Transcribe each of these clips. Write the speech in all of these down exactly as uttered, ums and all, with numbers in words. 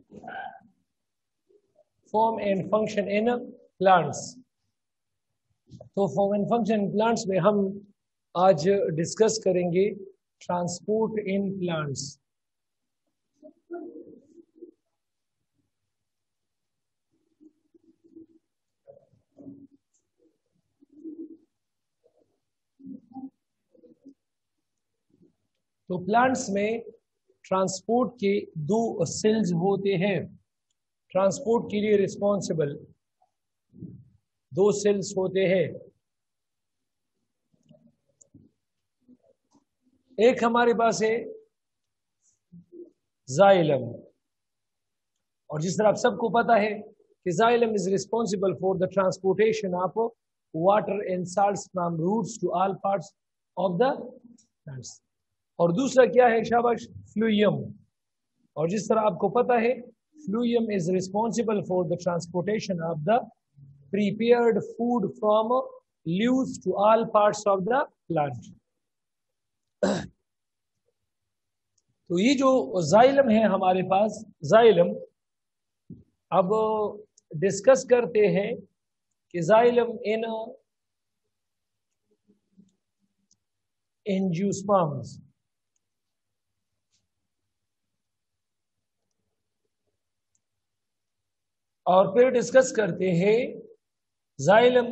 Form and function in plants. तो form and function in plants में हम आज डिस्कस करेंगे ट्रांसपोर्ट इन प्लांट्स। तो प्लांट्स में ट्रांसपोर्ट के दो सेल्स होते हैं। ट्रांसपोर्ट के लिए रिस्पॉन्सिबल दो सेल्स होते हैं। एक हमारे पास है जाइलम, और जिस तरह आप सबको पता है कि xylem is responsible for the transportation of water and salts from roots to all parts of the plants. और दूसरा क्या है शाबाश, फ्लूयम, और जिस तरह आपको पता है phloem is responsible for the transportation of the prepared food from leaves to all parts of the plant. तो ये जो जाइलम है हमारे पास, जाइलम, अब डिस्कस करते हैं कि जाइलम इन एंजियोस्पर्म्स। और फिर डिस्कस करते हैं xylem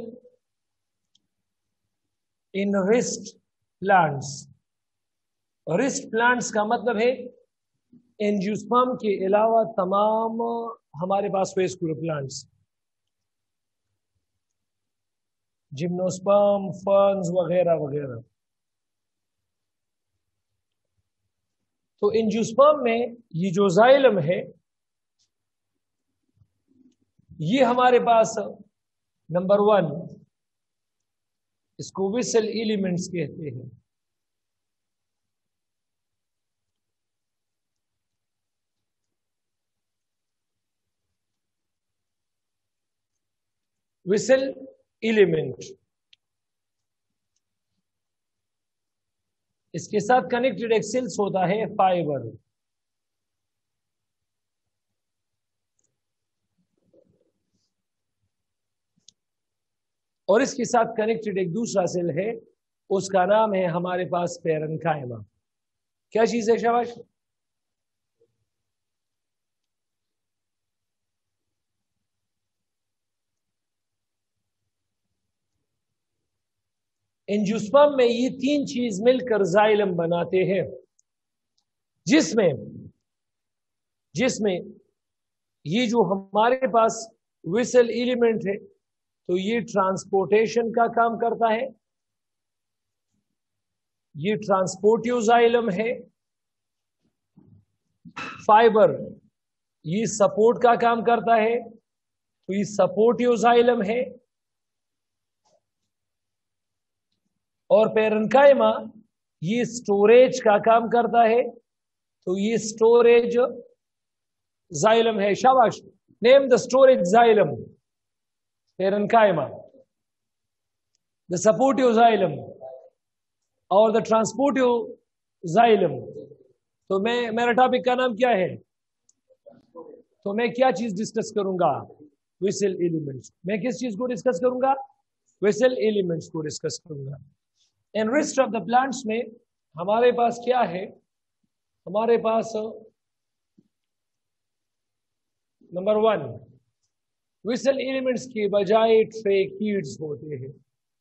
in rest plants. Rest plants का मतलब है एंजियोस्पर्म के अलावा तमाम हमारे पास वेस्कुलर प्लांट्स, जिम्नोस्पर्म, फर्न्स वगैरह वगैरह। तो एंजियोस्पर्म में ये जो जाइलम है ये हमारे पास नंबर वन, इसको विसल एलिमेंट्स कहते हैं। विसल एलिमेंट, इसके साथ कनेक्टेड एक सेल्स होता है फाइबर। और इसके साथ कनेक्टेड एक दूसरा सेल है, उसका नाम है हमारे पास पैरेन्काइमा। क्या चीज है शाबाश? एंजियोस्पर्म में ये तीन चीज मिलकर जाइलम बनाते हैं, जिसमें जिसमें ये जो हमारे पास विसल एलिमेंट है तो ये ट्रांसपोर्टेशन का काम करता है, ये ट्रांसपोर्टिव जाइलम है। फाइबर ये सपोर्ट का काम करता है, तो ये सपोर्टिव जाइलम है। और पैरेन्काइमा ये स्टोरेज का काम करता है, तो ये स्टोरेज जाइलम है। शाबाश, name the storage xylem. Parenchyma, the supportive xylem और द ट्रांसपोर्टिव जाइलम। तो मैं मेरा टॉपिक का नाम क्या है? तो मैं क्या चीज डिस्कस करूंगा? Vessel elements. मैं किस चीज को डिस्कस करूंगा? विसल एलिमेंट्स को डिस्कस करूंगा। In rest of the plants में हमारे पास क्या है? हमारे पास नंबर वन, विसल एलिमेंट्स के बजाय ट्रेकीड्स होते हैं।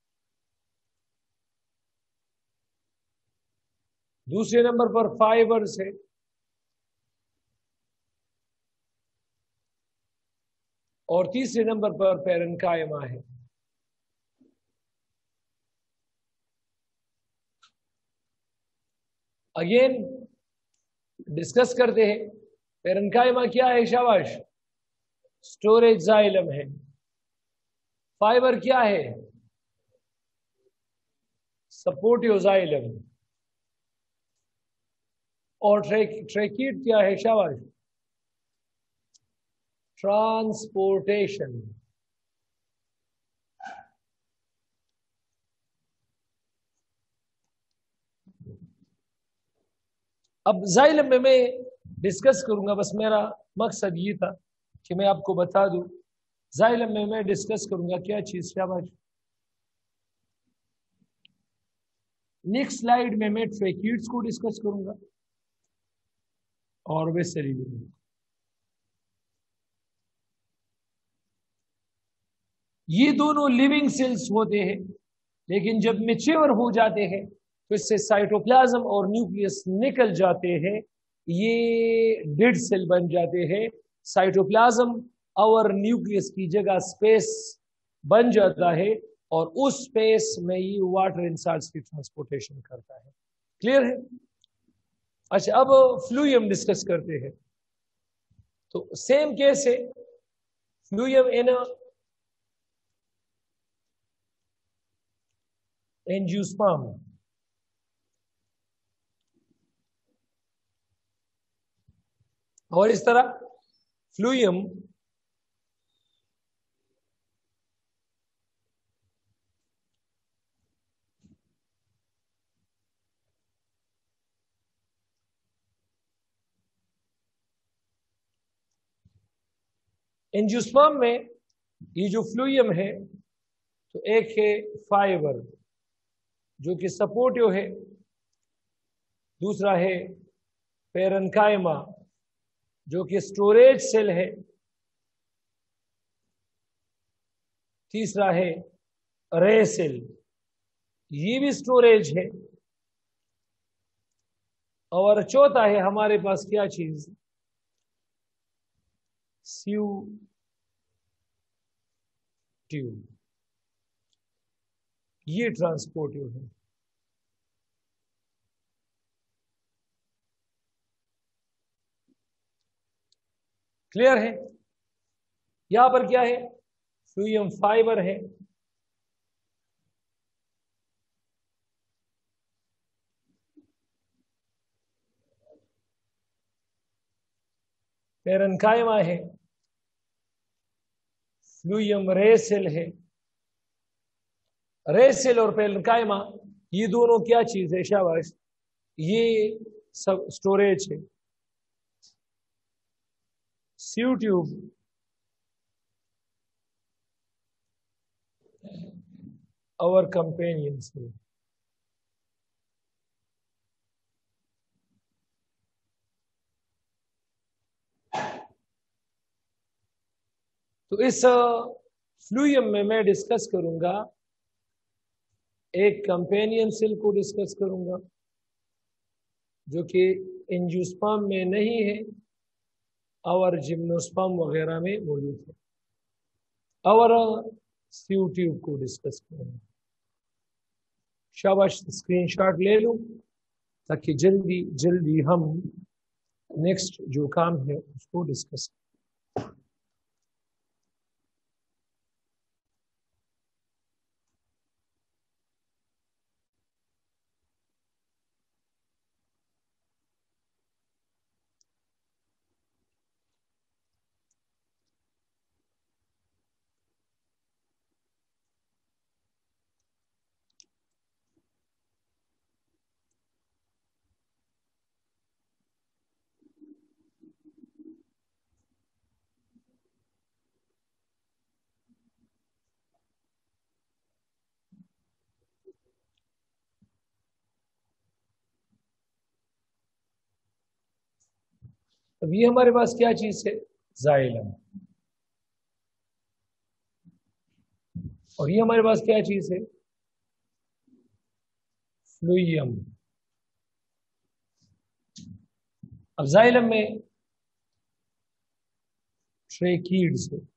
दूसरे नंबर पर फाइबर्स है। और तीसरे नंबर पर पैरेन्काइमा है। अगेन डिस्कस करते हैं, पैरेन्काइमा क्या है? शाबाश, स्टोरेज जाइलम है। फाइबर क्या है? Supportive xylem. और ट्रेक ट्रेकीड क्या है? शाबाश, ट्रांसपोर्टेशन। अब जाइलम में मैं डिस्कस करूंगा। बस मेरा मकसद ये था कि मैं आपको बता दूं, जाइलम में मैं डिस्कस करूंगा क्या चीज। शाबाश। नेक्स्ट स्लाइड में मैं ट्रैकिड्स को डिस्कस करूंगा और वेसेली भी। ये दोनों लिविंग सेल्स होते हैं, लेकिन जब मैच्योर हो जाते हैं तो इससे साइटोप्लाज्म और न्यूक्लियस निकल जाते हैं, ये डेड सेल बन जाते हैं। साइटोप्लाज्म और न्यूक्लियस की जगह स्पेस बन जाता है और उस स्पेस में ये वाटर एंड साल्ट्स की ट्रांसपोर्टेशन करता है। क्लियर है? अच्छा, अब फ्लूइम डिस्कस करते हैं। तो सेम केस है, फ्लूइम इन एंजियोस्पर्म। और इस तरह फ्लूइम एंजियोस्पर्म में ये जो फ्लूइम है, तो एक है फाइबर जो कि सपोर्टिव है, दूसरा है पेरेन्काइमा जो कि स्टोरेज सेल है, तीसरा है रे सेल, ये भी स्टोरेज है, और चौथा है हमारे पास क्या चीज, स्यू ट्यूब, ये ट्रांसपोर्टिव है। क्लियर है? यहां पर क्या है, फ्लूइम फाइबर है, पेरेन्काइमा है, फ्लूइम रे सेल है। रे सेल और पेरेन्काइमा ये दोनों क्या चीज है? शाबाश, ये सब स्टोरेज है। Sieve tube our companion cell। तो इस फ्लूइम में मैं डिस्कस करूंगा, एक कंपेनियन सेल को डिस्कस करूंगा जो कि एंजियोस्पर्म में नहीं है और जिम्नोस्पर्म वगैरह में मौजूद है, और स्यू ट्यूब को डिस्कस करूंगा। शाबाश, स्क्रीनशॉट ले लूं ताकि जल्दी जल्दी हम नेक्स्ट जो काम है उसको डिस्कस करें। अब ये हमारे पास क्या चीज है? जाइलम। और ये हमारे पास क्या चीज है? फ्लूइम। अब जाइलम में ट्रैकिड्स है,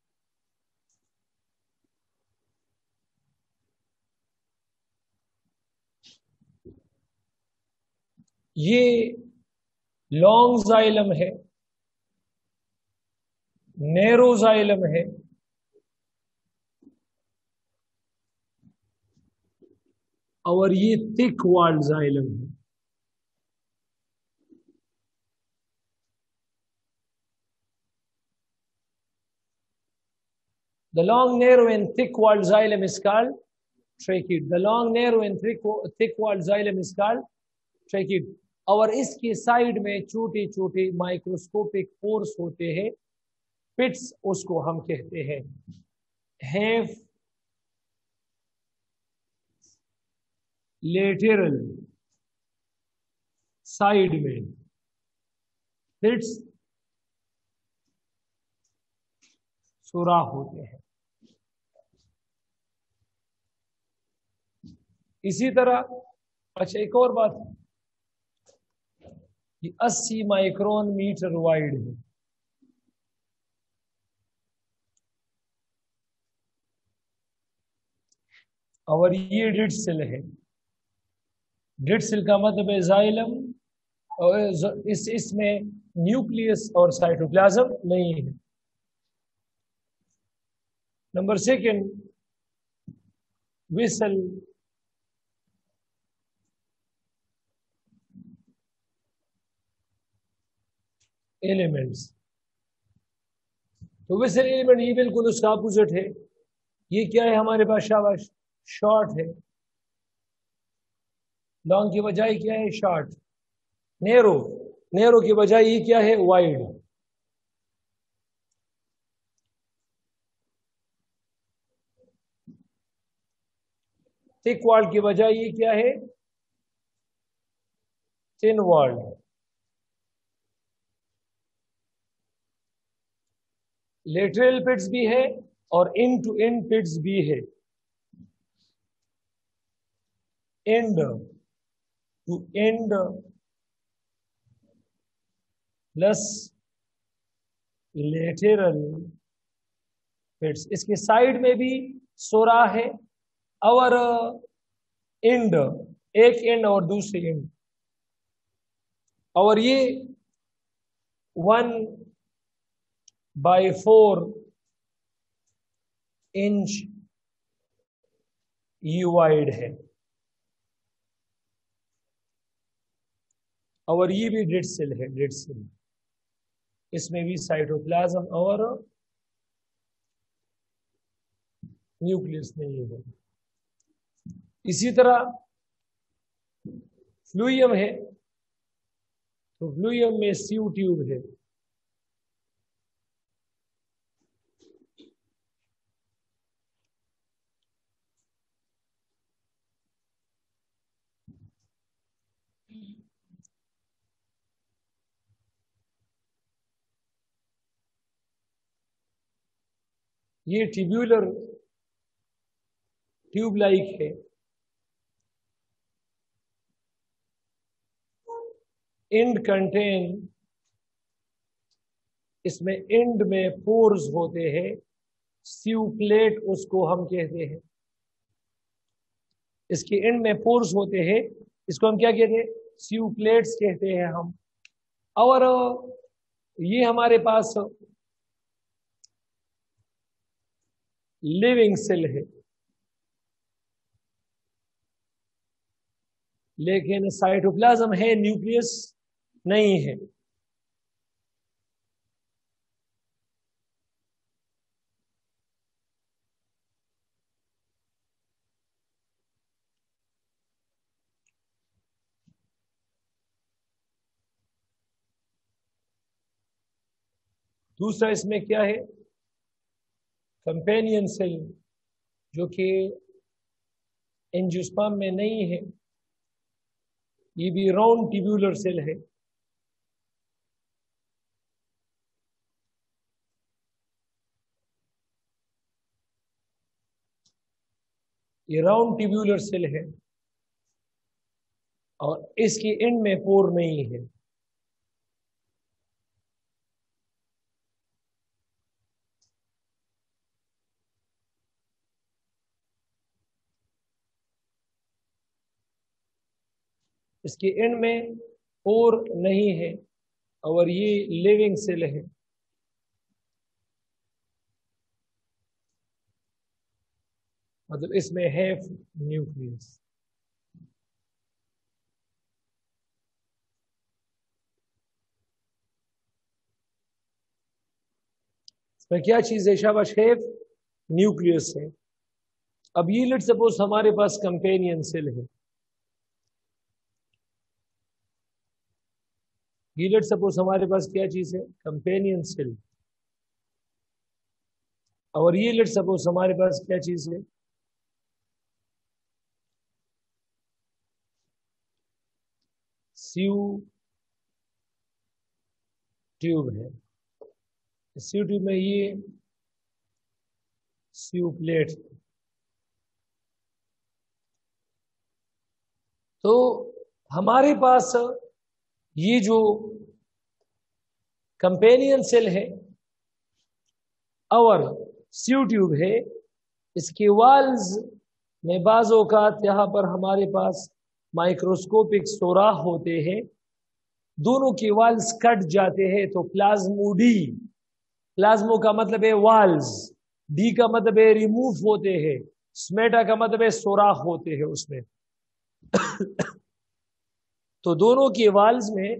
ये लॉन्ग जाइलम है, नैरो जाइलम है, और ये थिक वॉल्ड जाइलम है। The long, narrow and thick-walled xylem is called trachea. The long, narrow and thick-walled xylem is called trachea. اور اس کی سائڈ میں چھوٹے چھوٹے مائکروسکوپک پورس ہوتے ہیں، پٹس اس کو ہم کہتے ہیں. ہیو لیٹرل سائڈ میں پٹس سوراخ ہوتے ہیں. اسی طرح اچھا ایک اور بات، یہ اسی مائکرون میٹر وائڈ ہے. اور یہ ڈیڈ سیل ہے. ڈیڈ سیل کا مطلب ہے زائلم، اور اس اس میں نیوکلیس اور سائٹوپلازم نہیں ہے. Number second, vessel elements. تو ویسل ایلیمنٹ یہ بالکل اس کا اپوزٹ ہے. یہ کیا ہے ہمارے پاس؟ شاباش، شارٹ ہے. لانگ کی بجائے کیا ہے؟ شارٹ. نیرو، نیرو کی بجائے یہ کیا ہے؟ وائڈ. تھک والڈ کی بجائے یہ کیا ہے؟ تhin والڈ. لیٹرل پٹس بھی ہے اور ان ٹو اینڈ پٹس بھی ہے. End to end plus lateral pits. اس کے سائڈ میں بھی سوراخ ہے، اور اینڈ ایک اینڈ اور دوسری اینڈ. اور یہ ون بائی فور انچ یہ وائڈ ہے. اور یہ بھی ڈیڈ سیل ہے. ڈیڈ سیل اس میں بھی سائٹوپلازم اور نیوکلیس نہیں ہے. اسی طرح فلوئم ہے، تو فلوئم میں سیو ٹیوب ہے. یہ ٹیبیولر ٹیوب لائک ہے. اینڈ کنٹین، اس میں اینڈ میں پورز ہوتے ہیں. سیو پلیٹ اس کو ہم کہتے ہیں. اس کے اینڈ میں پورز ہوتے ہیں، اس کو ہم کیا کہتے ہیں؟ سیو پلیٹس کہتے ہیں ہم. اور یہ ہمارے پاس لیونگ سیل ہے، لیکن سائٹوپلازم ہے، نیوکلیس نہیں ہے. دوسرا اس میں کیا ہے؟ کمپینین سیل، جو کہ اینجیوسپرم میں نہیں ہے. یہ بھی راؤنڈ ٹیبیولر سیل ہے. یہ راؤنڈ ٹیبیولر سیل ہے اور اس کی اینڈ میں پور نہیں ہے. اس کی اینڈ میں پور نہیں ہے، اور یہ لیونگ سیل ہے. مطلب اس میں ہے نیوکلیس. اس میں کیا چیز ہے؟ شاباش، ہے نیوکلیس ہے. اب یہ لیٹ سپوز ہمارے پاس کمپینین سیل ہے. ये लेट सपोज हमारे पास क्या चीज है, कंपेनियन सेल, और ये लेट सपोज हमारे पास क्या चीज है, सीयू ट्यूब है। सीयू ट्यूब में ये सीयू प्लेट, तो हमारे पास ये जो कंपेनियन सेल है और सीयू ट्यूब है, इसके वाल्स में बाज़ औक़ात यहाँ पर हमारे पास माइक्रोस्कोपिक सुराख होते हैं, दोनों के वाल्स कट जाते हैं तो प्लाज्मोडी, प्लाज्मो का मतलब है वाल्स, डी का मतलब है रिमूव होते हैं, स्मेटा का मतलब है सुराख होते हैं उसमें। तो दोनों के वाल्स में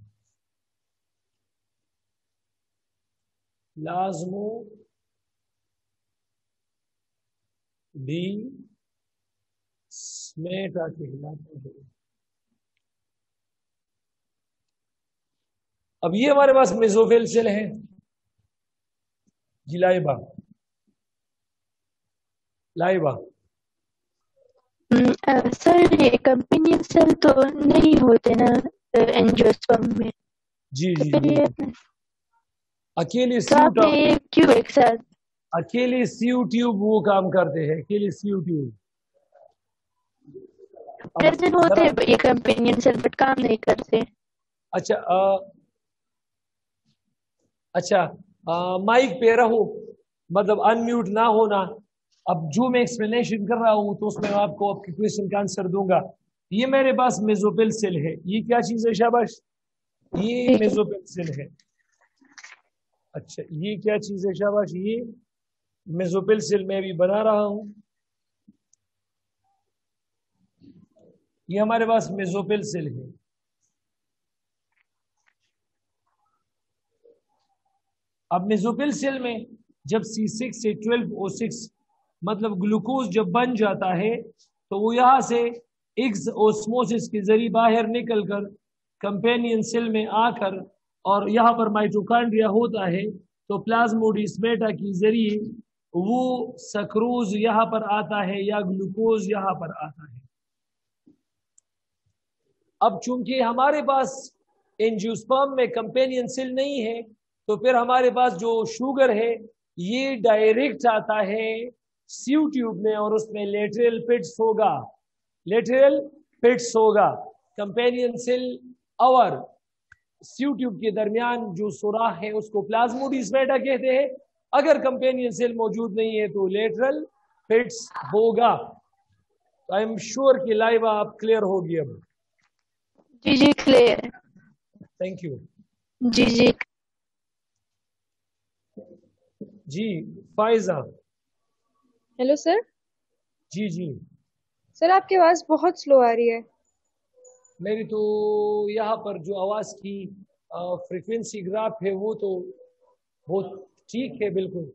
प्लाज्मो डी स्मेटा कहलाते हैं। अब ये हमारे पास मेसोफिल सेल है, जी लाइबा, लाइबा सर ये कंपेनियन सेल तो नहीं होते ना एंजियोस्पर्म में? जी जी, तो जी। ये अकेले तो सीयू आपने क्यों एक साथ अकेले सीयू ट्यूब वो काम करते हैं, अकेले सीयू ट्यूब प्रेजेंट होते हैं ये कंपेनियन सेल बट काम नहीं करते? अच्छा आ, अच्छा माइक पे रहो, मतलब अनम्यूट ना होना। अब जो मैं एक्सप्लेनेशन कर रहा हूं तो उसमें आपको आपके क्वेश्चन का आंसर दूंगा। ये मेरे पास मेसोफिल सेल है, ये क्या चीज है शाबाश, ये मेसोफिल सेल है। अच्छा ये क्या चीज है शाबाश, ये मेसोफिल सेल मैं भी बना रहा हूं, ये हमारे पास मेसोफिल सेल है। अब मेसोफिल सेल में जब सी सिक्स से ट्वेल्व ओ सिक्स मतलब ग्लूकोज जब बन जाता है तो वो यहाँ से एक्स ओस्मोसिस के जरिए बाहर निकलकर कंपेनियन सेल में आकर और यहाँ पर माइटोकॉन्ड्रिया होता है, तो प्लाज्मोडेस्माटा के जरिए वो सक्रोज यहाँ पर आता है या ग्लूकोज यहाँ पर आता है। अब चूंकि हमारे पास एंजियोस्पर्म में कंपेनियन सेल नहीं है तो फिर हमारे पास जो शुगर है ये डायरेक्ट आता है सीयू ट्यूब में और उसमें लेटरल पिट्स होगा, लेटरल पिट्स होगा। कंपेनियन सेल और सीयू ट्यूब के दरमियान जो सुराख है उसको प्लाज्मोडेस्माटा कहते हैं। अगर कंपेनियन सेल मौजूद नहीं है तो लेटरल पिट्स होगा। आई एम श्योर कि लाइवा आप क्लियर होगी अब। जी जी क्लियर है। Thank you. जी जी जी फाइजा। Hello sir. जी जी सर आपकी आवाज़ बहुत स्लो आ रही है। मेरी तो यहाँ पर जो आवाज़ की फ्रीक्वेंसी ग्राफ है वो तो बहुत ठीक है बिल्कुल।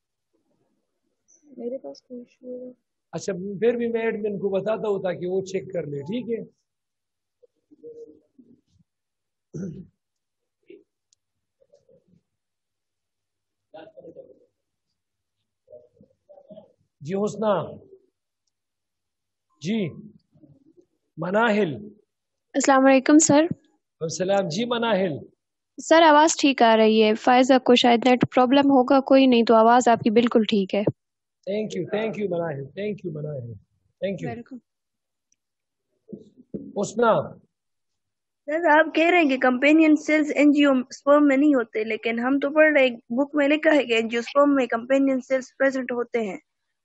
मेरे पास कोई इशू है? अच्छा फिर भी मैं एडमिन को बताता हूँ ताकि वो चेक कर ले, ठीक है। जी हुस्ना। जी मनाहिल। अस्सलाम वालेकुम सर। सलाम जी मनाहिल। सर आवाज़ ठीक आ रही है, फायजा को शायद नेट प्रॉब्लम होगा, कोई नहीं तो आवाज़ आपकी बिल्कुल ठीक है। Thank you thank you Manahil, thank you Manahil, thank you. Welcome. Husna. Sir आप कह रहे हैं कि कंपेनियन सेल्स एंजियोस्पर्म में नहीं होते, लेकिन हम तो पढ़ रहे बुक में लिखा है कि एंजियोस्पर्म में कंपेनियन सेल्स प्रेजेंट होते हैं।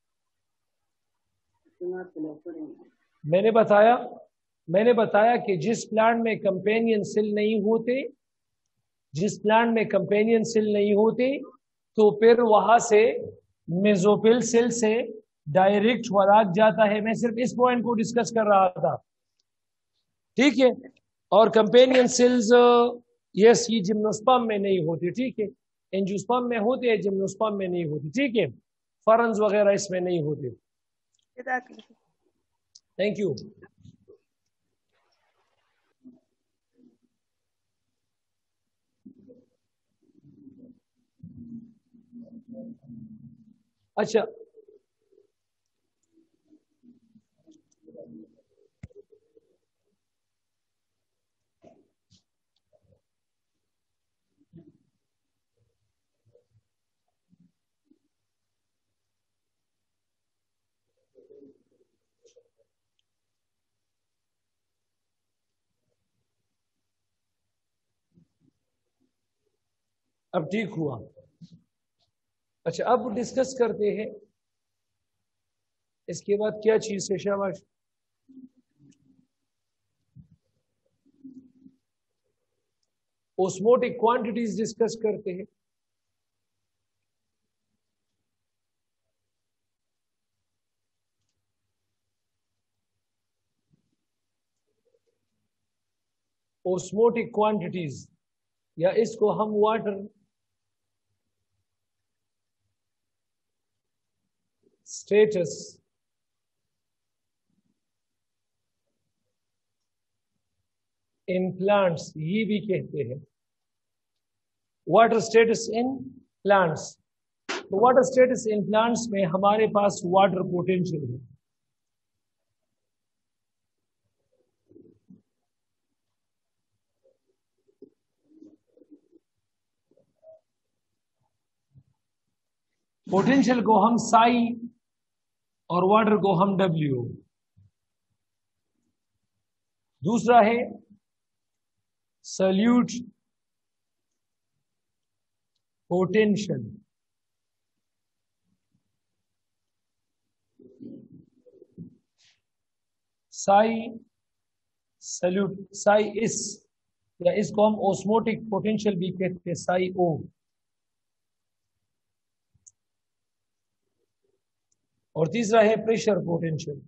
मैंने बताया मैंने बताया कि जिस प्लांट में कंपेनियन सेल नहीं होते जिस प्लांट में कंपेनियन सेल नहीं होते तो फिर वहां से मेसोफिल सेल से डायरेक्ट खुराक जाता है। मैं सिर्फ इस पॉइंट को डिस्कस कर रहा था, ठीक है। और कंपेनियन सेल्स यस ये जिम्नोस्पर्म में नहीं होती, ठीक है। एंजियोस्पर्म में होते हैं, जिम्नोस्पर्म में नहीं होती, ठीक है। फरन्स वगैरह इसमें नहीं होते। Thank you. अच्छा, अब ठीक हुआ। अच्छा, अब डिस्कस करते हैं इसके बाद क्या चीज है। शाबाश। ओस्मोटिक क्वांटिटीज डिस्कस करते हैं। ओस्मोटिक क्वांटिटीज या इसको हम वाटर स्टेटस इन प्लांट्स ये भी कहते हैं। वाटर स्टेटस इन प्लांट्स, तो वाटर स्टेटस इन प्लांट्स में हमारे पास वाटर पोटेंशियल है। पोटेंशियल को हम साई और वाटर को हम डब्ल्यू। दूसरा है solute potential. Psi solute, psi इस या इसको हम ओस्मोटिक पोटेंशियल भी कहते हैं, साई ओ। और तीसरा है प्रेशर पोटेंशियल।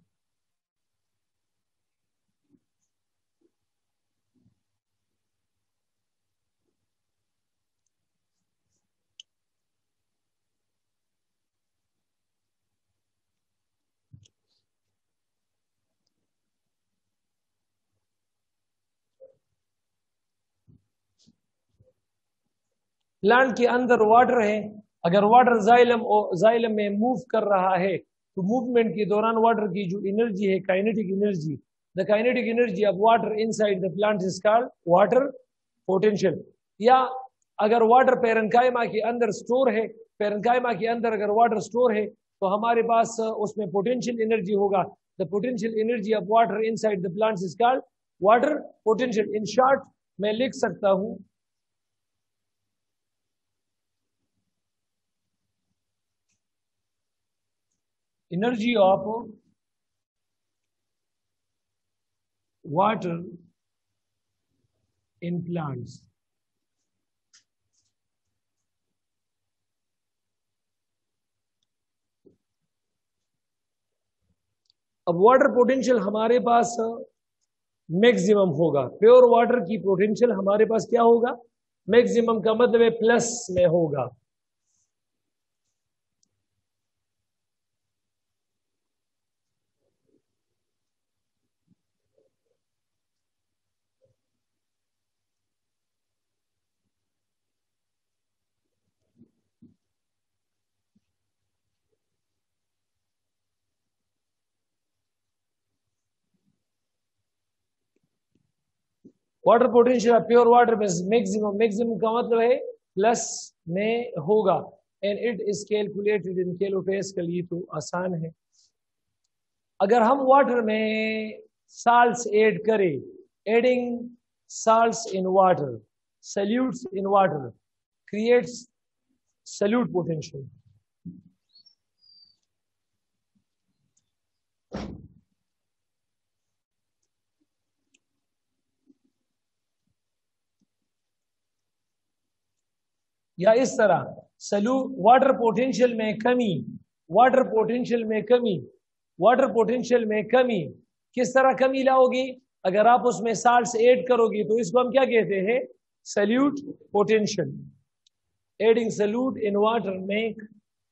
प्लांट के अंदर वाटर है, अगर वाटर जाइलम जाइलम में मूव कर रहा है तो मूवमेंट के दौरान वाटर की जो एनर्जी है, kinetic energy, the kinetic energy of water inside the plant is called water potential. या अगर वाटर पैरेन्काइमा के अंदर स्टोर है, पैरेन्काइमा के अंदर अगर वाटर स्टोर है तो हमारे पास उसमें पोटेंशियल एनर्जी होगा। The potential energy of water inside the plant is called water potential. In short मैं लिख सकता हूं energy of water in plants। अब वाटर पोटेंशियल हमारे पास मैक्सिमम होगा। प्योर वाटर की पोटेंशियल हमारे पास क्या होगा? मैक्सिमम का मतलब है प्लस में होगा। वाटर पोटेंशियल प्योर वाटर में मैक्सिमम, मैक्सिमम का मतलब है प्लस में होगा। And it is calculated in kilopascal. ये तो आसान है। अगर हम वाटर में साल्ट्स ऐड करें, adding salts in water, solutes in water creates solute potential. या इस तरह सलू वाटर पोटेंशियल में कमी, वाटर पोटेंशियल में कमी, वाटर पोटेंशियल में कमी किस तरह कमी लाओगी? अगर आप उसमें साल्ट्स ऐड करोगी तो इसको हम क्या कहते हैं? Solute potential. Adding solute in water make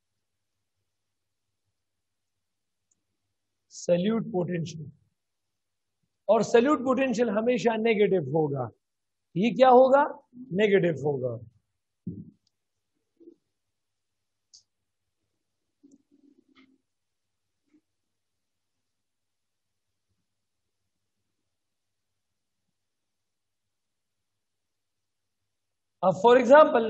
solute potential. और सल्यूट पोटेंशियल हमेशा नेगेटिव होगा। ये क्या होगा? नेगेटिव होगा। अब फॉर एग्जाम्पल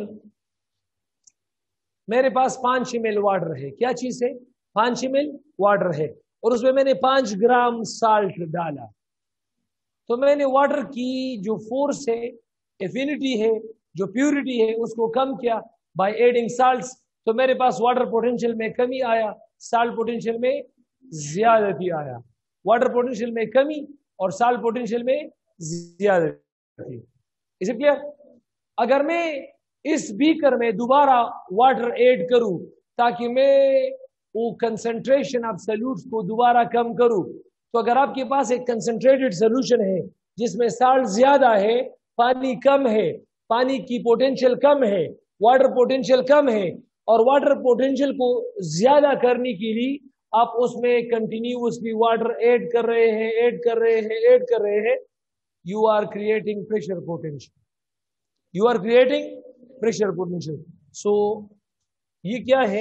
मेरे पास पांच एम एल वाटर है, क्या चीज है, पांच एम एल वाटर है, और उसमें मैंने पांच ग्राम साल्ट डाला, तो मैंने वाटर की जो फोर्स है, एफिनिटी है, जो प्यूरिटी है, उसको कम किया बाय एडिंग साल्ट्स, तो मेरे पास वाटर पोटेंशियल में कमी आया, साल्ट पोटेंशियल में ज्यादती आया, वाटर पोटेंशियल में कमी और साल्ट पोटेंशियल में ज्यादती। Is it clear? अगर मैं इस बीकर में दोबारा वाटर ऐड करूं ताकि मैं वो कंसंट्रेशन ऑफ सॉल्यूट्स को दोबारा कम करूं, तो अगर आपके पास एक कंसंट्रेटेड सोल्यूशन है जिसमें साल्ट ज्यादा है, पानी कम है, पानी की पोटेंशियल कम है, वाटर पोटेंशियल कम है, और वाटर पोटेंशियल को ज्यादा करने के लिए आप उसमें कंटिन्यूअसली वाटर ऐड कर रहे हैं ऐड कर रहे हैं ऐड कर रहे हैं, you are creating pressure potential, you are creating pressure potential. So ये क्या है,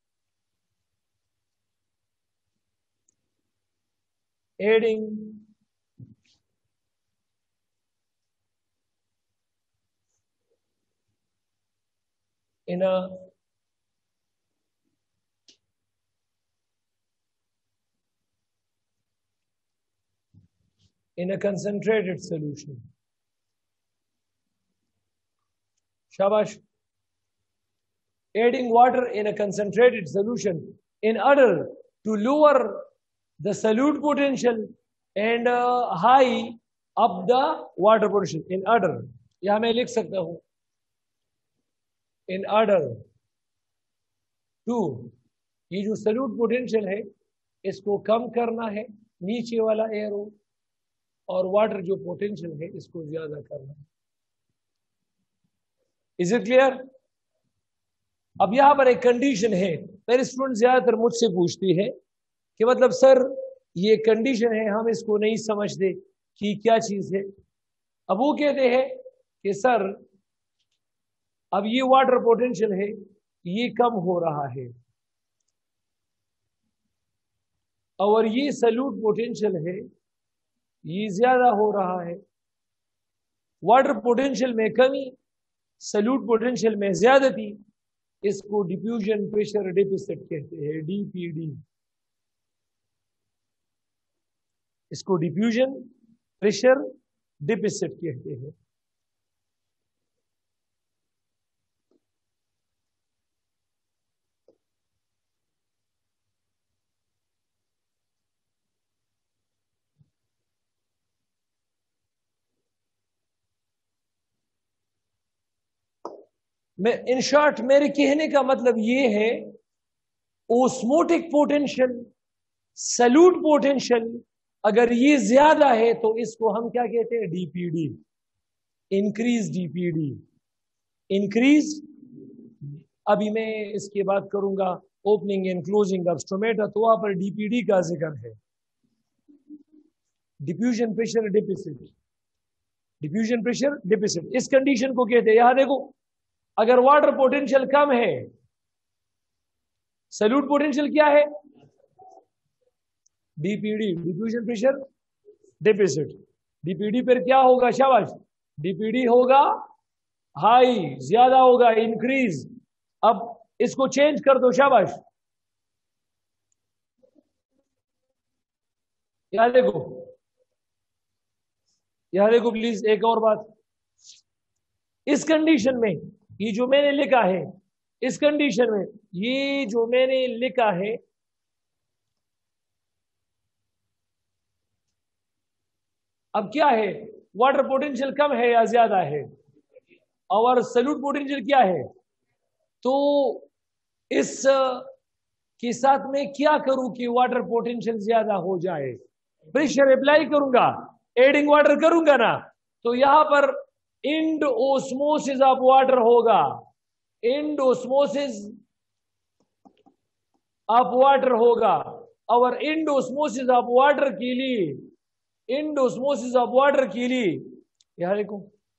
adding in a in a concentrated solution. Shabash. Adding water in a concentrated solution in order to lower the solute potential and uh, high up the water potential. In order, यहाँ मैं लिख सकता हूँ, in order to, ये जो solute potential है इसको कम करना है, नीचे वाला एरो, और वाटर जो पोटेंशियल है इसको ज्यादा करना है। Is it clear? अब यहां पर एक कंडीशन है, मेरे स्टूडेंट ज्यादातर मुझसे पूछती है कि मतलब सर ये कंडीशन है, हम इसको नहीं समझते कि क्या चीज है। अब वो कहते हैं कि सर अब ये वाटर पोटेंशियल है, ये कम हो रहा है, और ये सॉल्यूट पोटेंशियल है, ये ज्यादा हो रहा है। वाटर पोटेंशियल में कमी, सॉल्यूट पोटेंशियल में ज्यादती, इसको डिफ्यूजन प्रेशर डेफिसिट कहते हैं, डीपीडी। इसको डिफ्यूजन प्रेशर डेफिसिट कहते हैं। मैं इन शॉर्ट मेरे कहने का मतलब ये है, ओस्मोटिक पोटेंशियल, सॉल्यूट पोटेंशियल अगर ये ज्यादा है तो इसको हम क्या कहते हैं, डीपीडी, इंक्रीज डीपीडी, इंक्रीज। अभी मैं इसकी बात करूंगा opening and closing of stomata, तो वहां पर डीपीडी का जिक्र है, diffusion pressure deficit, diffusion pressure deficit. इस कंडीशन को कहते हैं, यहां देखो अगर वाटर पोटेंशियल कम है, सॉल्यूट पोटेंशियल क्या है, DPD, diffusion pressure deficit. DPD पर क्या होगा, शाबाश, डीपीडी होगा हाई, ज्यादा होगा, इंक्रीज। अब इसको चेंज कर दो, शाबाश। यहां देखो, यहां देखो प्लीज, एक और बात, इस कंडीशन में ये जो मैंने लिखा है, इस कंडीशन में ये जो मैंने लिखा है, अब क्या है, वाटर पोटेंशियल कम है या ज्यादा है, और सॉल्यूट पोटेंशियल क्या है, तो इस के साथ में क्या करूं कि वाटर पोटेंशियल ज्यादा हो जाए, प्रेशर अप्लाई करूंगा, एडिंग वाटर करूंगा ना, तो यहां पर इंड ओस्मोसिस ऑफ वाटर होगा, इंड ओस्मोसिस ऑफ वाटर होगा, और इंड ओस्मोसिस ऑफ वाटर के लिए, इंड ओस्मोसिस ऑफ वाटर के लिए यहां देखो,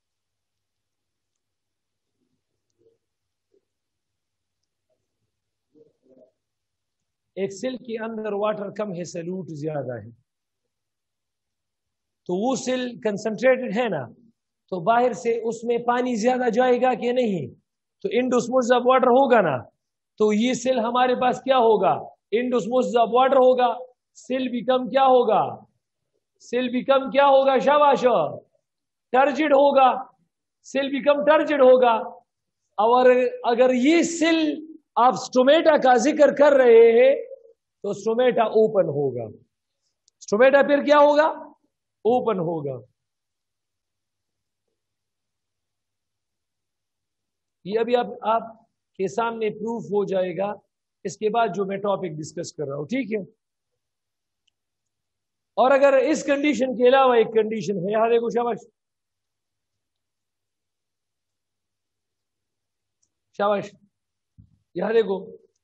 एक सेल के अंदर वाटर कम है, सॉल्यूट ज्यादा है, तो वो सेल कंसंट्रेटेड है ना, تو باہر سے اس میں پانی زیادہ جائے گا کہ نہیں؟ تو انڈوسموسس آف واٹر ہوگا نا. تو یہ سیل ہمارے پاس کیا ہوگا؟ انڈوسموسس آف واٹر ہوگا. سیل بیکم کیا ہوگا؟ سیل بیکم کیا ہوگا؟ شاباش، ٹرجڈ ہوگا. سیل بیکم ٹرجڈ ہوگا. اور اگر یہ سیل آپ سٹومیٹا کا ذکر کر رہے ہیں تو سٹومیٹا اوپن ہوگا. سٹومیٹا پھر کیا ہوگا؟ اوپن ہوگا. یہ ابھی آپ آپ کے سامنے پروف ہو جائے گا اس کے بعد جو میں ٹاپک ڈسکس کر رہا ہوں. ٹھیک ہے. اور اگر اس کنڈیشن کے علاوہ ایک کنڈیشن ہے، یہاں دیکھو شاباش شاباش یہاں دیکھو،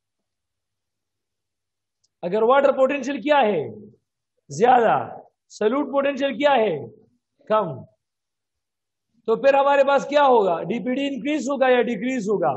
اگر واٹر پوٹینشیل کیا ہے؟ زیادہ. سولوٹ پوٹینشیل کیا ہے؟ کم. تو پھر ہمارے پاس کیا ہوگا؟ ڈی پی ڈی انکریز ہوگا یا ڈیکریز ہوگا؟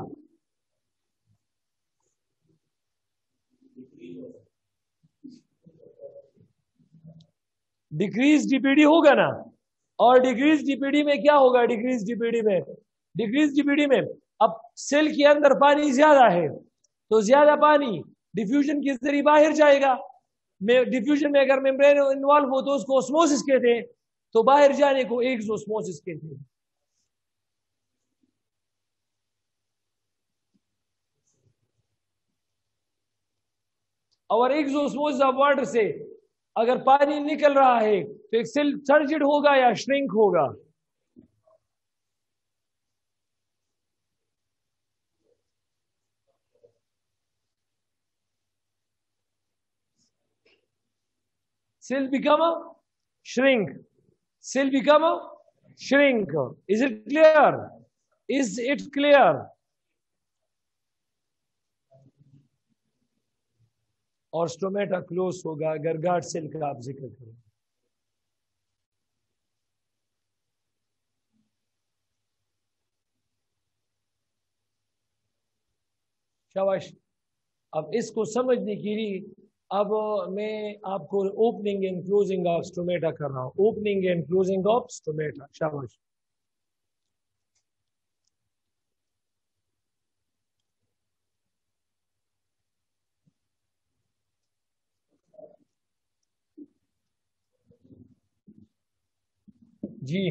ڈیکریز ڈی پی ڈی ہوگا نا. اور ڈیکریز ڈی پی ڈی میں کیا ہوگا؟ ڈیکریز ڈی پی ڈی میں ڈیکریز ڈی پی ڈی میں اب سیل کے اندر پانی زیادہ ہے تو زیادہ پانی ڈیفیوژن کے ذریعے باہر جائے گا. ڈیفیوژن میں اگر ممبرین انوالو ہو تو اس کو اوسموسس کہتے ہیں، تو باہر جانے کو ایکزوسموسس کہتے ہیں. اور ایکزوسموسس آف واٹر سے اگر پانی نکل رہا ہے تو ایک سیل ٹرجڈ ہوگا یا شرنک ہوگا؟ Cell become a shrink. Cell become a shrink. Is it clear? Is it clear? اور سٹومیٹا کلوز ہوگا اگر گارڈ سیل کا آپ ذکر کریں. شاباش. اب اس کو سمجھنے کے لیے اب میں آپ کو opening and closing of stomata کر رہا ہوں. Opening and closing of stomata. شاباش. جی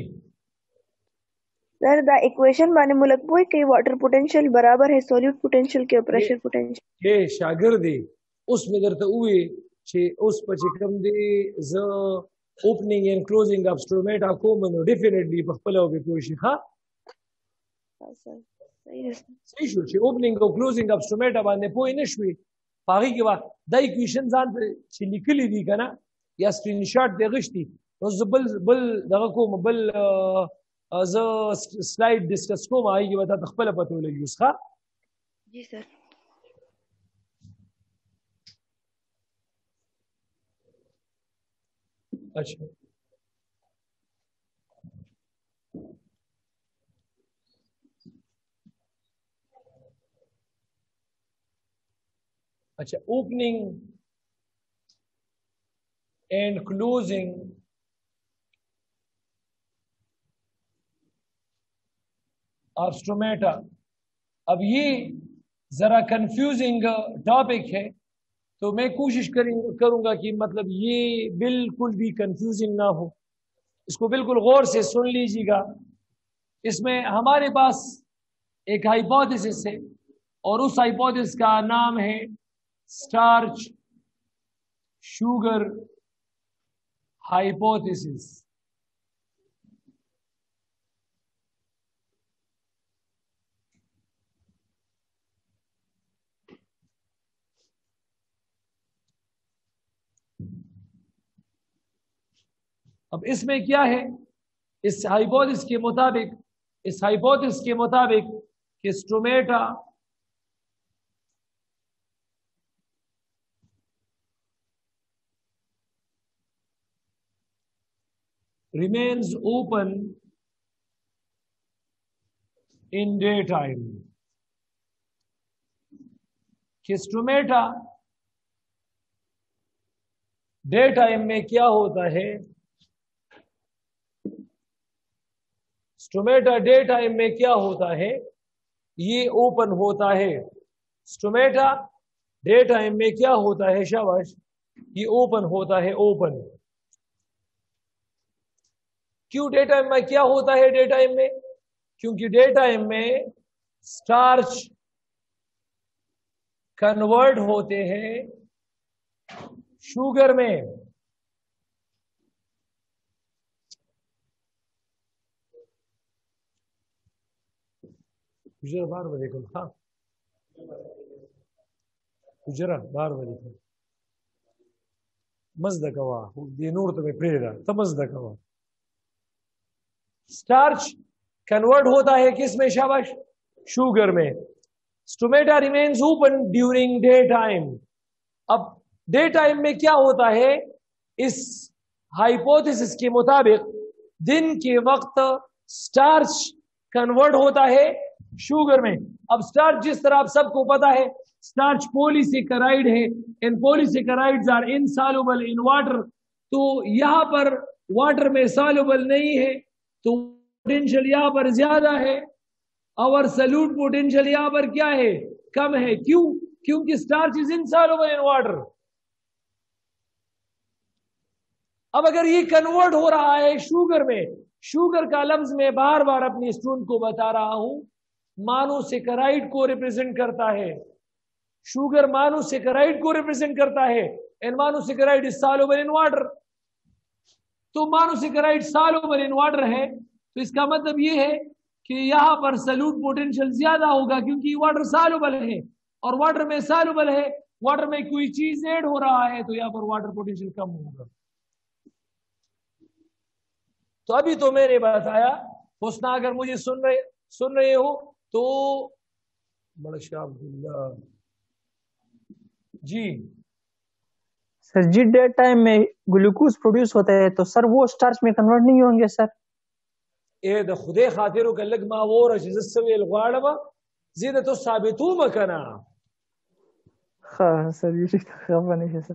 سر دا ایکویشن باندې ملک پوي کې واټر پوټینشل برابر ہے سوليوٹ پوټینشل کې پریشر پوټینشل. اے شاګردي اوس مې درته وې چې اوس په چې کوم دی زه اوپننګ اینڈ کلوزنګ اف سټومیټا کوم نو ډیفینیټلی په خپل او به پوه شي. ها سر صحیح ده. صحیح شو چې اوپننګ او کلوزنګ اف سټومیټا باندې پوه نه شوي پاغي کې وا دا ایکویشن ځان چې لیکلي دي کنه یا سکرین شاټ دی غشتي نو بل بل دغه کوم بل زه سلاید ډسکس کوم هغه به تاسو خپل پته ولګي. اوس ښه جی سر. اچھا اچھا opening and closing of stomata. اب یہ ذرا کنفیوزنگ ٹاپک ہے تو میں کوشش کروں گا کہ مطلب یہ بالکل بھی کنفیوزنگ نہ ہو. اس کو بالکل غور سے سن لیجیے گا. اس میں ہمارے پاس ایک ہائپوتھیسس ہے اور اس ہائپوتھیسس کا نام ہے اسٹارچ شوگر ہائپوتھیسس. اب اس میں کیا ہے؟ اس ہائپوتھیسس کے مطابق اس ہائپوتھیسس کے مطابق کہ سٹومیٹا remains open in daytime. کہ سٹومیٹا ڈے ٹائم میں کیا ہوتا ہے؟ स्टोमेटा डे टाइम में क्या होता है, ये ओपन होता है। स्टोमेटा डे टाइम में क्या होता है, शाबाश, ये ओपन होता है, ओपन। क्यों डे टाइम में क्या होता है डे टाइम में? क्योंकि डे टाइम में स्टार्च कन्वर्ट होते हैं शुगर में। गुजरा बार बजे को, हाँ गुजरा बार बजे को मजद कवा नूर तुम्हें प्रेरा तमजद कवा। स्टार्च कन्वर्ट होता है किस में, शाबाश, शुगर में। Stomata remains open during day time. अब डे टाइम में क्या होता है, इस हाइपोथेसिस के मुताबिक दिन के वक्त स्टार्च कन्वर्ट होता है शुगर में। अब स्टार्च जिस तरह आप सबको पता है, स्टार्च पॉलीसेकेराइड है, in polysaccharides are insoluble in water. तो यहां पर वाटर में सॉल्युबल नहीं है, तो पोटेंशियल यहां पर ज्यादा है, और सल्यूट पोटेंशियल यहां पर क्या है, कम है। क्यों? क्योंकि starch is insoluble in water. अब अगर ये कन्वर्ट हो रहा है शुगर में, शुगर का लफ्ज मैं बार बार अपनी स्टूडेंट को बता रहा हूं, मोनोसेकेराइड को रिप्रेजेंट करता है। शुगर मोनोसेकेराइड को रिप्रेजेंट करता है, and monosaccharide is soluble in water. तो मोनोसेकेराइड सॉल्युबल इन वाटर है, तो इसका मतलब ये है कि यहां पर सल्यूट पोटेंशियल ज्यादा होगा, क्योंकि वाटर सॉल्युबल है, और वाटर में सॉल्युबल है, वाटर में कोई चीज ऐड हो रहा है, तो यहां पर वाटर पोटेंशियल कम होगा। तो अभी तो मैंने बताया, हुस्ना अगर मुझे सुन रहे सुन रहे हो तो बड़ा शाबाश जी। सर जी डे टाइम में ग्लूकोज प्रोड्यूस होता है, तो सर वो स्टार्च में कन्वर्ट नहीं होंगे सर? ايه ده خدي خاطره قال لك ما ورش تسوي الغالبه زيادة ثابتو مكانها. خلاص سر جی خبر نہیں ہے سر.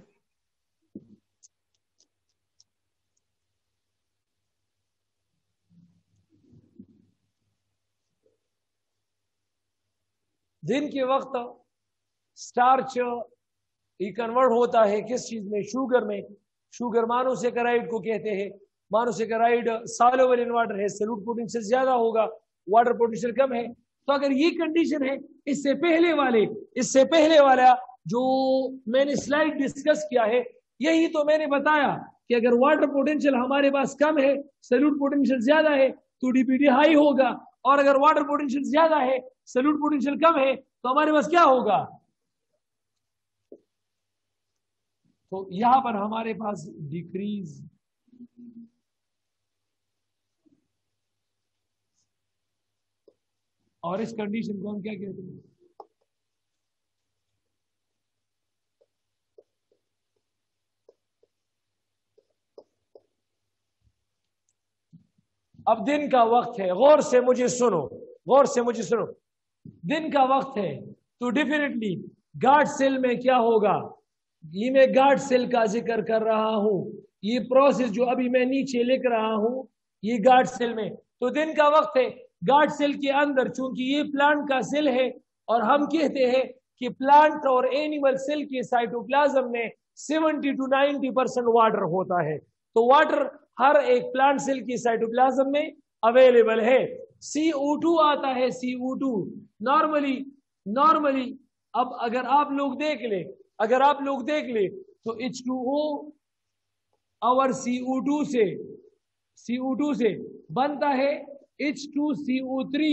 दिन के वक्त स्टार्च ये कन्वर्ट होता है किस चीज में, शुगर में. शुगर मोनोसेकेराइड को कहते हैं. मोनोसेकेराइड सॉल्युबल इन वाटर है, सॉल्यूट पोटेंशियल ज्यादा होगा, वाटर पोटेंशियल कम है. तो अगर ये कंडीशन है, इससे पहले वाले इससे पहले वाला जो मैंने स्लाइड डिस्कस किया है, यही तो मैंने बताया कि अगर वाटर पोटेंशियल हमारे पास कम है, सॉल्यूट पोटेंशियल ज्यादा है, तो डीपीटी हाई होगा. और अगर वाटर पोटेंशियल ज्यादा है, सॉल्यूट पोटेंशियल कम है, तो हमारे पास क्या होगा. तो यहां पर हमारे पास डिक्रीज और इस कंडीशन को हम क्या कहते हैं, अब दिन का वक्त है, गौर से मुझे सुनो, गौर से मुझे सुनो. दिन का वक्त है तो डेफिनेटली गार्ड सेल में क्या होगा, ये मैं गार्ड सेल का जिक्र कर रहा हूं. ये प्रोसेस जो अभी मैं नीचे लिख रहा हूं, ये गार्ड सेल में. तो दिन का वक्त है, गार्ड सेल के अंदर चूंकि ये प्लांट का सेल है, और हम कहते हैं कि प्लांट और एनिमल सेल के साइटोप्लाज्म में seventy to ninety percent water होता है. तो वाटर हर एक प्लांट सेल की साइटोप्लाज्म में अवेलेबल है. सी ओ टू आता है, C O two normally normally अब अगर आप लोग देख ले अगर आप लोग देख ले तो एच टू ओ और सी ओ टू से सी ओ टू से बनता है H two C O three.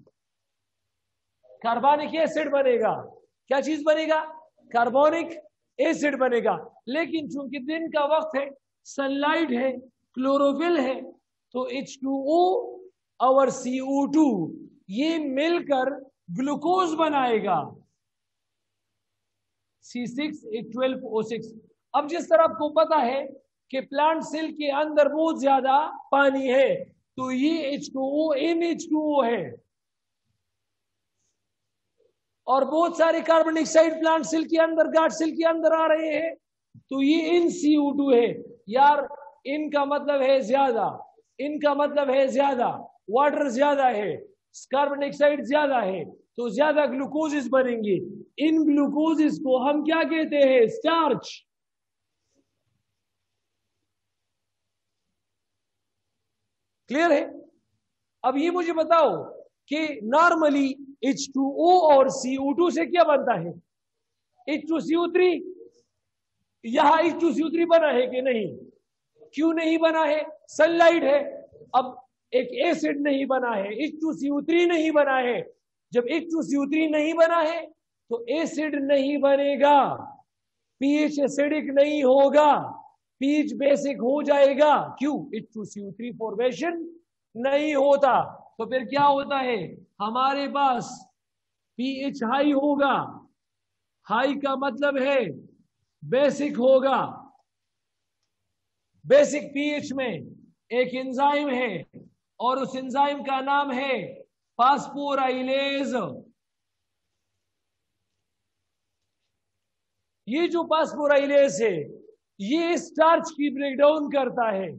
कार्बनिक एसिड बनेगा. क्या चीज बनेगा, कार्बोनिक एसिड बनेगा. लेकिन चूंकि दिन का वक्त है, सनलाइट है, क्लोरोफिल है, तो एच टू ओ और सी ओ टू ये मिलकर ग्लूकोज बनाएगा, C six H twelve O six. अब जिस तरह आपको पता है कि प्लांट सेल के अंदर बहुत ज्यादा पानी है, तो ये H two O and H two O है, और बहुत सारे कार्बन डाइऑक्साइड प्लांट सेल के अंदर गार्ड सेल के अंदर आ रहे हैं, तो ये इन सी ओ टू है. यार इनका मतलब है ज्यादा, इनका मतलब है ज्यादा. वाटर ज्यादा है, कार्बन डाइऑक्साइड ज्यादा है, तो ज्यादा ग्लूकोजेस बनेंगे। इन ग्लूकोजेस को हम क्या कहते हैं? स्टार्च। क्लियर है? अब ये मुझे बताओ कि नॉर्मली एच टू ओ और सी ओ टू से क्या बनता है? H two C O three. यहां H two C O three बना है कि नहीं? क्यों नहीं बना है? सनलाइट है। अब एक एसिड नहीं बना है, H two C O three नहीं बना है। जब H two C O three नहीं बना है तो एसिड नहीं बनेगा, पीएच एसिडिक नहीं होगा, पीएच बेसिक हो जाएगा। क्यों? H two C O three formation नहीं होता। तो फिर क्या होता है? हमारे पास पीएच हाई होगा। हाई का मतलब है बेसिक होगा। बेसिक पीएच में एक एंजाइम है और उस एंजाइम का नाम है फास्फोराइलेज। ये जो फास्फोराइलेज है ये स्टार्च की ब्रेकडाउन करता है।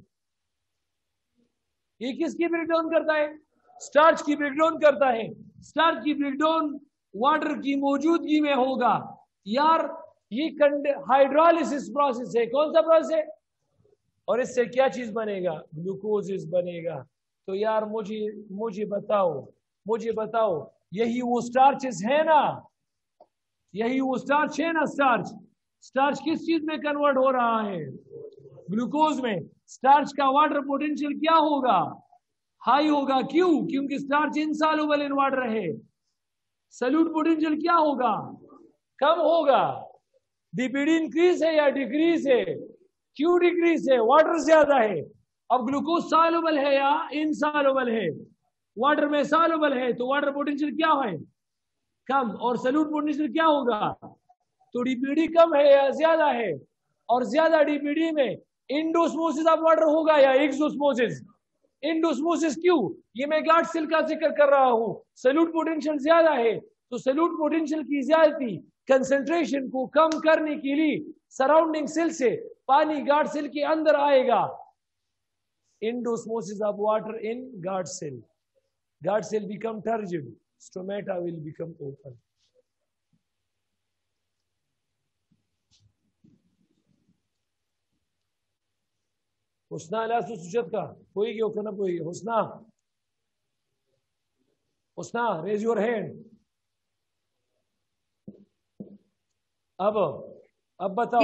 ये किसकी ब्रेकडाउन करता है? स्टार्च की ब्रेकडाउन करता है। स्टार्च की ब्रेकडाउन वाटर की मौजूदगी में होगा। यार ये हाइड्रोलिसिस प्रोसेस है। कौन सा प्रोसेस है? और इससे क्या चीज बनेगा? ग्लूकोज बनेगा। तो यार मुझे मुझे बताओ मुझे बताओ यही वो स्टार्चेस है ना? यही वो स्टार्च है ना? स्टार्च स्टार्च किस चीज में कन्वर्ट हो रहा है? ग्लूकोज में। स्टार्च का वाटर पोटेंशियल क्या होगा? हाई होगा। क्यों? क्योंकि स्टार्च इनसॉल्युबल इन वाटर है। सॉल्यूट पोटेंशियल क्या होगा? कम होगा। डीपीडी इंक्रीज है या डिक्रीज है? क्यों डिक्रीज है? वाटर ज्यादा है। अब ग्लूकोज सॉल्युबल है या इनसॉल्युबल है? वाटर में सॉल्युबल है, तो वाटर पोटेंशियल क्या है? कम। और सॉल्यूट पोटेंशियल क्या होगा? तो डीपीडी कम है या ज्यादा है? और ज्यादा डीपीडी में इंडोस्मोसिस ऑफ वाटर होगा या एक्सोस्मोसिस? इंडोस्मोसिस। क्यों? ये मैं गार्ड सेल का जिक्र कर रहा हूं। सॉल्यूट पोटेंशियल ज्यादा है, तो सॉल्यूट पोटेंशियल की ज्यादती कंसंट्रेशन को कम करने के लिए सराउंडिंग सेल से पानी गार्ड सेल के अंदर आएगा। Endosmosis of water in guard cell. Guard cell become turgid, stomata will become open. Husna अलासु सुजत का कोई क्यों करना कोई? Husna Husna raise your hand. अब अब बताओ।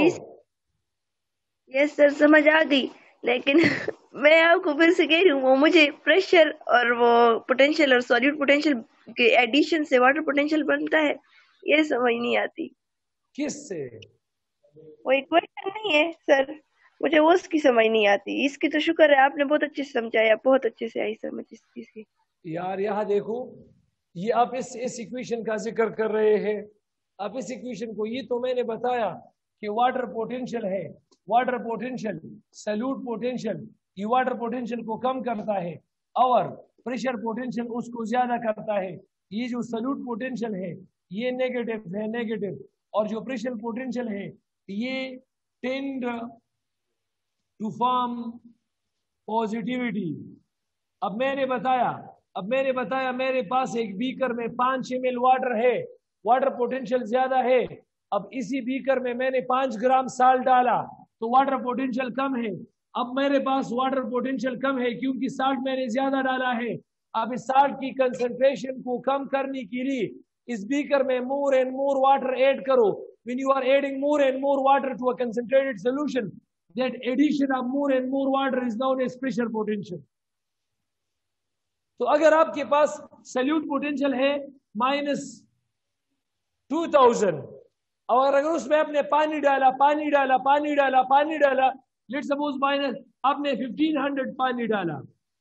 यस सर, समझ आ गई, लेकिन मैं आपको फिर से कह रही हूँ, वो मुझे प्रेशर और वो पोटेंशियल और सॉल्यूट पोटेंशियल के एडिशन से वाटर पोटेंशियल बनता है, ये समझ नहीं आती। किससे? वो इक्वेशन नहीं है सर, मुझे वो उसकी समझ नहीं आती। इसकी तो शुक्र है आपने बहुत अच्छे से समझाया, बहुत अच्छे से आई समझ इस चीज की। यार यहाँ देखो, ये आप इस इस इक्वेशन का जिक्र कर रहे हैं। आप इस इक्वेशन को, ये तो मैंने बताया कि वाटर पोटेंशियल है। वाटर पोटेंशियल सॉल्यूट पोटेंशियल, ये वाटर पोटेंशियल को कम करता है और प्रेशर पोटेंशियल उसको ज्यादा करता है। ये जो सॉल्यूट पोटेंशियल है ये नेगेटिव है, नेगेटिव। और जो प्रेशर पोटेंशियल है ये टेंड टू फॉर्म पॉजिटिविटी। अब मैंने बताया अब मैंने बताया मेरे पास एक बीकर में पांच एम एल वाटर है, वाटर पोटेंशियल ज्यादा है। अब इसी बीकर में मैंने पांच ग्राम साल्ट डाला तो वाटर पोटेंशियल कम है। अब मेरे पास वाटर पोटेंशियल कम है क्योंकि साल्ट मैंने ज्यादा डाला है। अब इस साल्ट की कंसंट्रेशन को कम करने के लिए इस बीकर में more and more water add करो। When you are adding more and more water to a concentrated solution, that addition of more and more water is known as pressure potential. तो अगर आपके पास सॉल्यूट पोटेंशियल है minus two thousand, और अगर उसमें आपने पानी डाला पानी डाला पानी डाला पानी डाला लेट सपोज माइनस आपने फिफ्टीन हंड्रेड पानी डाला,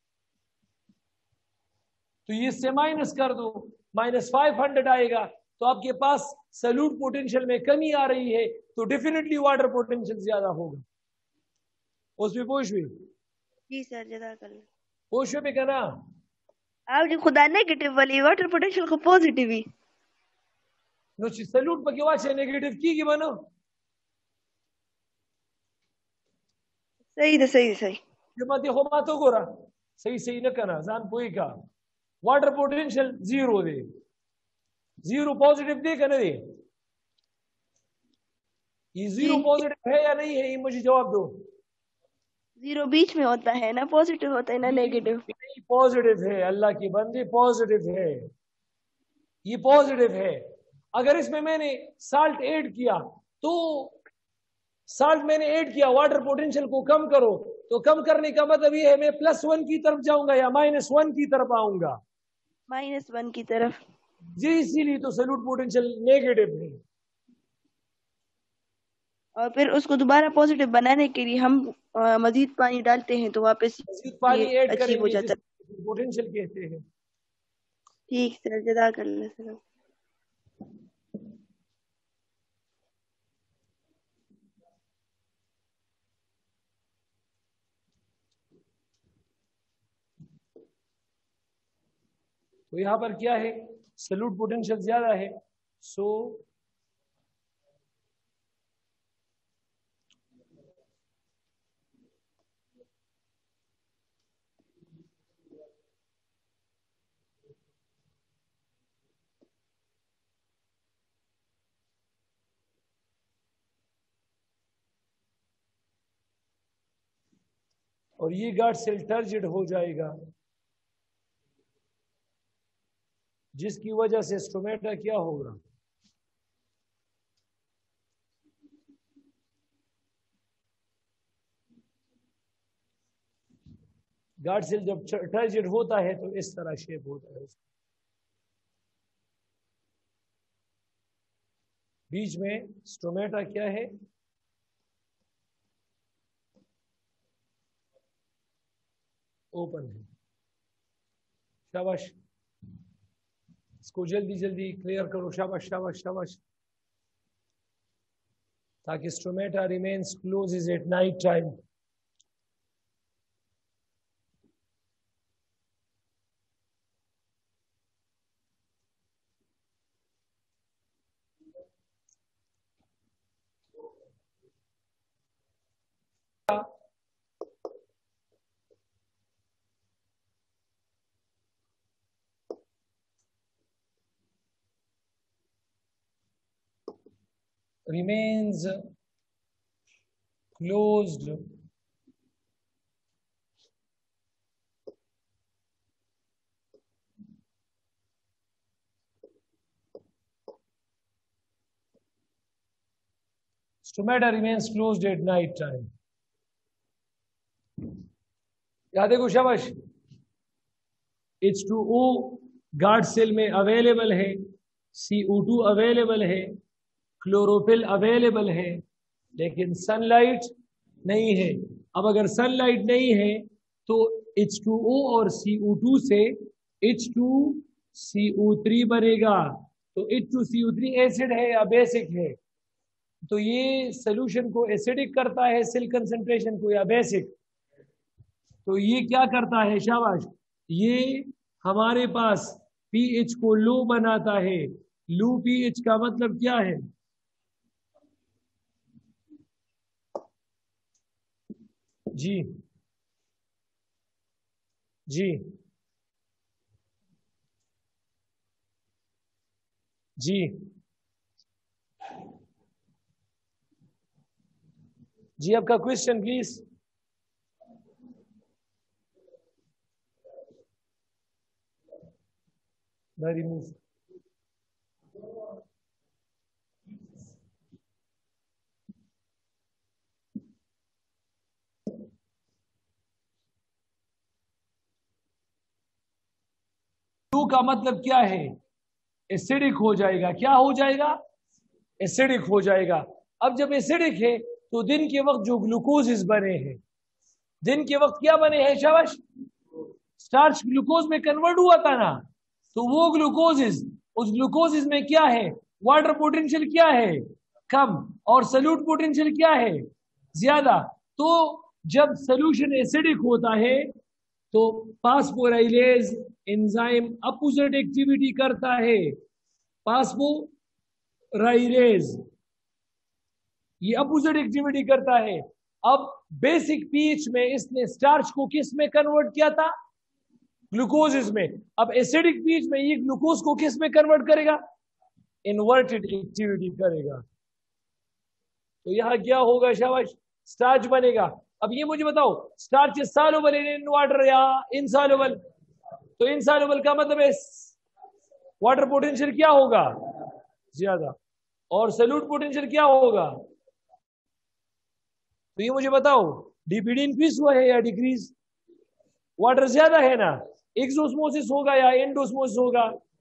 तो ये से माइनस कर दो, माइनस फाइव हंड्रेड आएगा। तो आपके पास सॉल्यूट पोटेंशियल में कमी आ रही है, तो डेफिनेटली वाटर पोटेंशियल ज्यादा होगा। उसमें पोषवे जी सर, जज़ाकल्लाह। पोषवे पे कहना आप जो खुदा नेगेटिव वाली वाटर पोटेंशियल को पॉजिटिव ही नो सॉल्यूट पर केवा छे नेगेटिव की की बनो सही दे सही सही जो मत हो मातो गोरा صحیح صحیح نہ کنا زان پوئی کا واٹر پوٹینشیل زیرو دے زیرو پازیٹیو دے کہ نہ دے یہ زیرو پازیٹیو ہے یا نہیں ہے یہ مجھے جواب دو زیرو بیچ میں ہوتا ہے نہ پازیٹیو ہوتا ہے نہ نیگیٹو نہیں پازیٹیو ہے اللہ کی بندے پازیٹیو ہے یہ پازیٹیو ہے اگر اس میں میں نے سالٹ ایڈ کیا تو سالٹ میں نے ایڈ کیا واٹر پوٹینشیل کو کم کرو تو کم کرنے کا مطلب یہ ہے میں پلس ون کی طرف جاؤں گا یا مائنس ون کی طرف آؤں گا مائنس ون کی طرف جی اسی لیے تو سلیوٹ پوٹینشیل نیگیٹو ہے اور پھر اس کو دوبارہ پازیٹیو بنانے کے لیے ہم مزید پانی ڈالتے ہیں تو واپس مزید پانی ایڈ کریں ہو جاتا ہے پوٹینشیل کہتے ہیں ٹھیک سر جزاک اللہ سر تو یہاں پر کیا ہے سلیوٹ پوٹینشیل زیادہ ہے سو اور یہ گارڈ سیل ٹرجڈ ہو جائے گا جس کی وجہ سے اسٹومیٹا کیا ہوگا گارڈ سیل جب ٹرجڈ ہوتا ہے تو اس طرح شیپ ہوتا ہے بیچ میں اسٹومیٹا کیا ہے اوپن ہے شاباش اس کو جلدی جلدی کلیئر کرو شاباش شاباش شاباش تاکہ stomata remains close at night time remains closed stomata remains closed at night time یاد دیکھو شاباش H two O guard cell میں اویلیبل ہے سی او ٹو اویلیبل ہے کلوروفل اویلیبل ہے لیکن سن لائٹ نہیں ہے اب اگر سن لائٹ نہیں ہے تو ایچ ٹو او اور سی او ٹو سے H two C O three بنے گا تو H two C O three acid ہے یا بیسک ہے تو یہ سولوشن کو ایسیڈک کرتا ہے سیل کنسنٹریشن کو یا بیسک تو یہ کیا کرتا ہے شاباش یہ ہمارے پاس پی ایچ کو لو بناتا ہے لو پی ایچ کا مطلب کیا ہے جی جی جی جی آپ کا کوشچن پلیز ریموو کا مطلب کیا ہے ایسیڈک ہو جائے گا کیا ہو جائے گا ایسیڈک ہو جائے گا اب جب ایسیڈک ہے تو دن کے وقت جو گلوکوز بنے ہیں دن کے وقت کیا بنے ہیں شاباش سٹارچ گلوکوز میں کنورٹ ہوا تھا نا تو وہ گلوکوز اس گلوکوز میں کیا ہے واٹر پوٹینشیل کیا ہے کم اور سلیوٹ پوٹینشیل کیا ہے زیادہ تو جب سولوشن ایسیڈک ہوتا ہے تو فاسفورائلیز انزائم اپوزٹ ایکٹیویٹی کرتا ہے فاسفورائلیز یہ اپوزٹ ایکٹیویٹی کرتا ہے اب بیسک پی ایچ میں اس نے سٹارچ کو کس میں کنورٹ کیا تھا ग्लूकोज इसमें। अब एसिडिक पीच में ये ग्लूकोज को किस में कन्वर्ट करेगा? इन्वर्टेड एक्टिविटी करेगा। तो यहां क्या होगा शाबाश? स्टार्च बनेगा। अब ये मुझे बताओ, starch is soluble in water या इनसॉल्युबल? तो इनसॉल्युबल का मतलब है वाटर पोटेंशियल क्या होगा? ज्यादा। और सॉल्यूट पोटेंशियल क्या होगा? तो ये मुझे बताओ, डीपीडी इंक्रीज हुआ है या डिक्रीज? वाटर ज्यादा है ना, एक्सोस्मोसिस होगा या एंडोस्मोसिस होगा?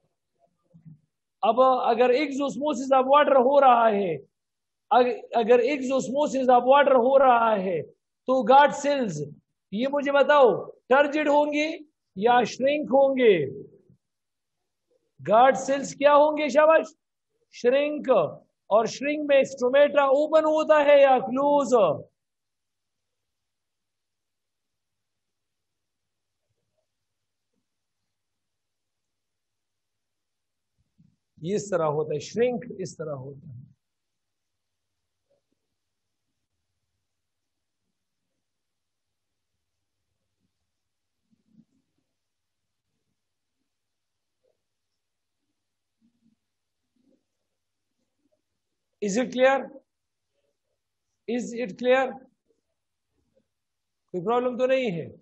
अब अगर एक्सोस्मोसिस ऑफ वाटर हो रहा है, अगर एक्सोस्मोसिस ऑफ वाटर हो रहा है तो गार्ड सेल्स ये मुझे बताओ टर्जिड होंगे या श्रिंक होंगे? गार्ड सेल्स क्या होंगे शाबाश? श्रिंक। और श्रिंक में स्टोमेटा ओपन होता है या क्लोज? ये इस तरह होता है, श्रिंक इस तरह होता है। Is it clear? Is it clear? कोई प्रॉब्लम तो नहीं है?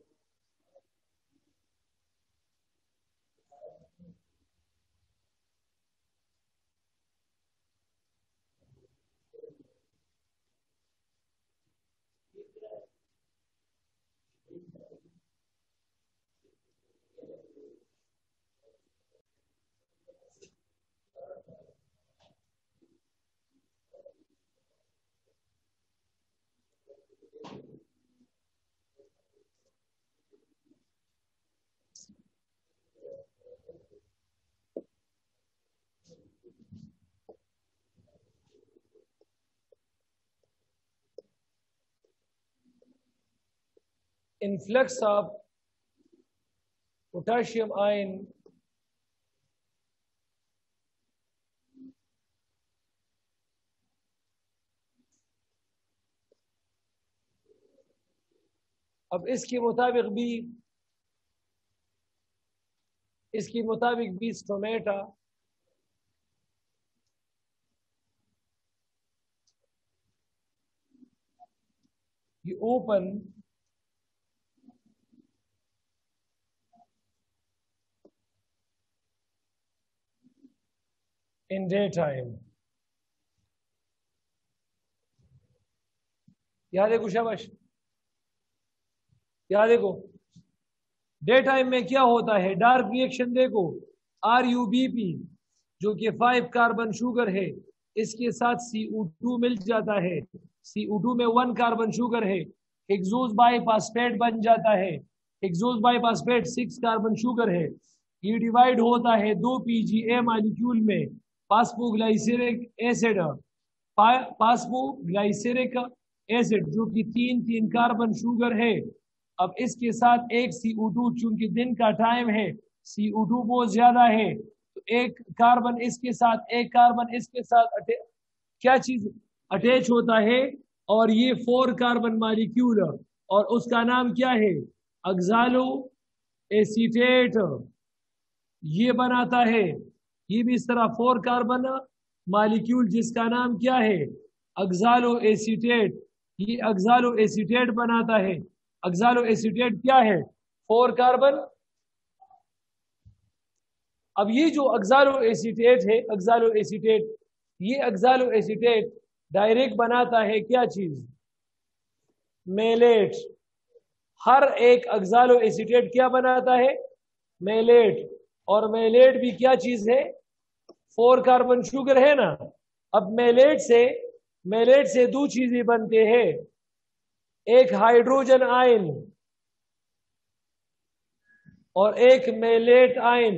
Influx of potassium ion अब इसके मुताबिक भी इसके मुताबिक भी स्टोमेटा ये ओपन in daytime। यहां देखो शाबाश, यहां देखो डे टाइम में क्या होता है? डार्क रिएक्शन देखो, आर यू बी पी जो कि फाइव कार्बन शुगर है, इसके साथ सी ओ टू मिल जाता है। सी ओ टू में वन कार्बन शुगर है, हेक्सोज बाइफॉस्फेट बन जाता है। Hexose biphosphate six carbon sugar है। ये डिवाइड होता है दो पीजीए मॉलिक्यूल में, फास्फोग्लाइसेरिक एसिड, फास्फोग्लाइसेरिक एसिड जो कि तीन तीन कार्बन शुगर है। अब इसके साथ एक सी ओ टू, चूंकि दिन का टाइम है सी ओ टू बहुत ज्यादा है, तो एक कार्बन इसके साथ एक कार्बन इसके साथ अटे, क्या चीज अटैच होता है, और ये फोर कार्बन मॉलिक्यूल, और उसका नाम क्या है? ऑक्सालो एसीटेट ये बनाता है। ये भी इस तरह फोर कार्बन मॉलिक्यूल जिसका नाम क्या है? Oxaloacetate. ये ऑक्सालो एसीटेट बनाता है। ऑक्सालो एसीटेट क्या है? Four carbon. अब ये जो ऑक्सालो एसीटेट है, ऑक्सालो एसीटेट, ये ऑक्सालो एसीटेट डायरेक्ट बनाता है क्या चीज? मेलेट। हर एक ऑक्सालो एसीटेट क्या बनाता है? मेलेट। और मेलेट भी क्या चीज है? फोर कार्बन शुगर है ना। अब मेलेट से मेलेट से दो चीजें बनते हैं, एक हाइड्रोजन आयन और एक मेलेट आयन।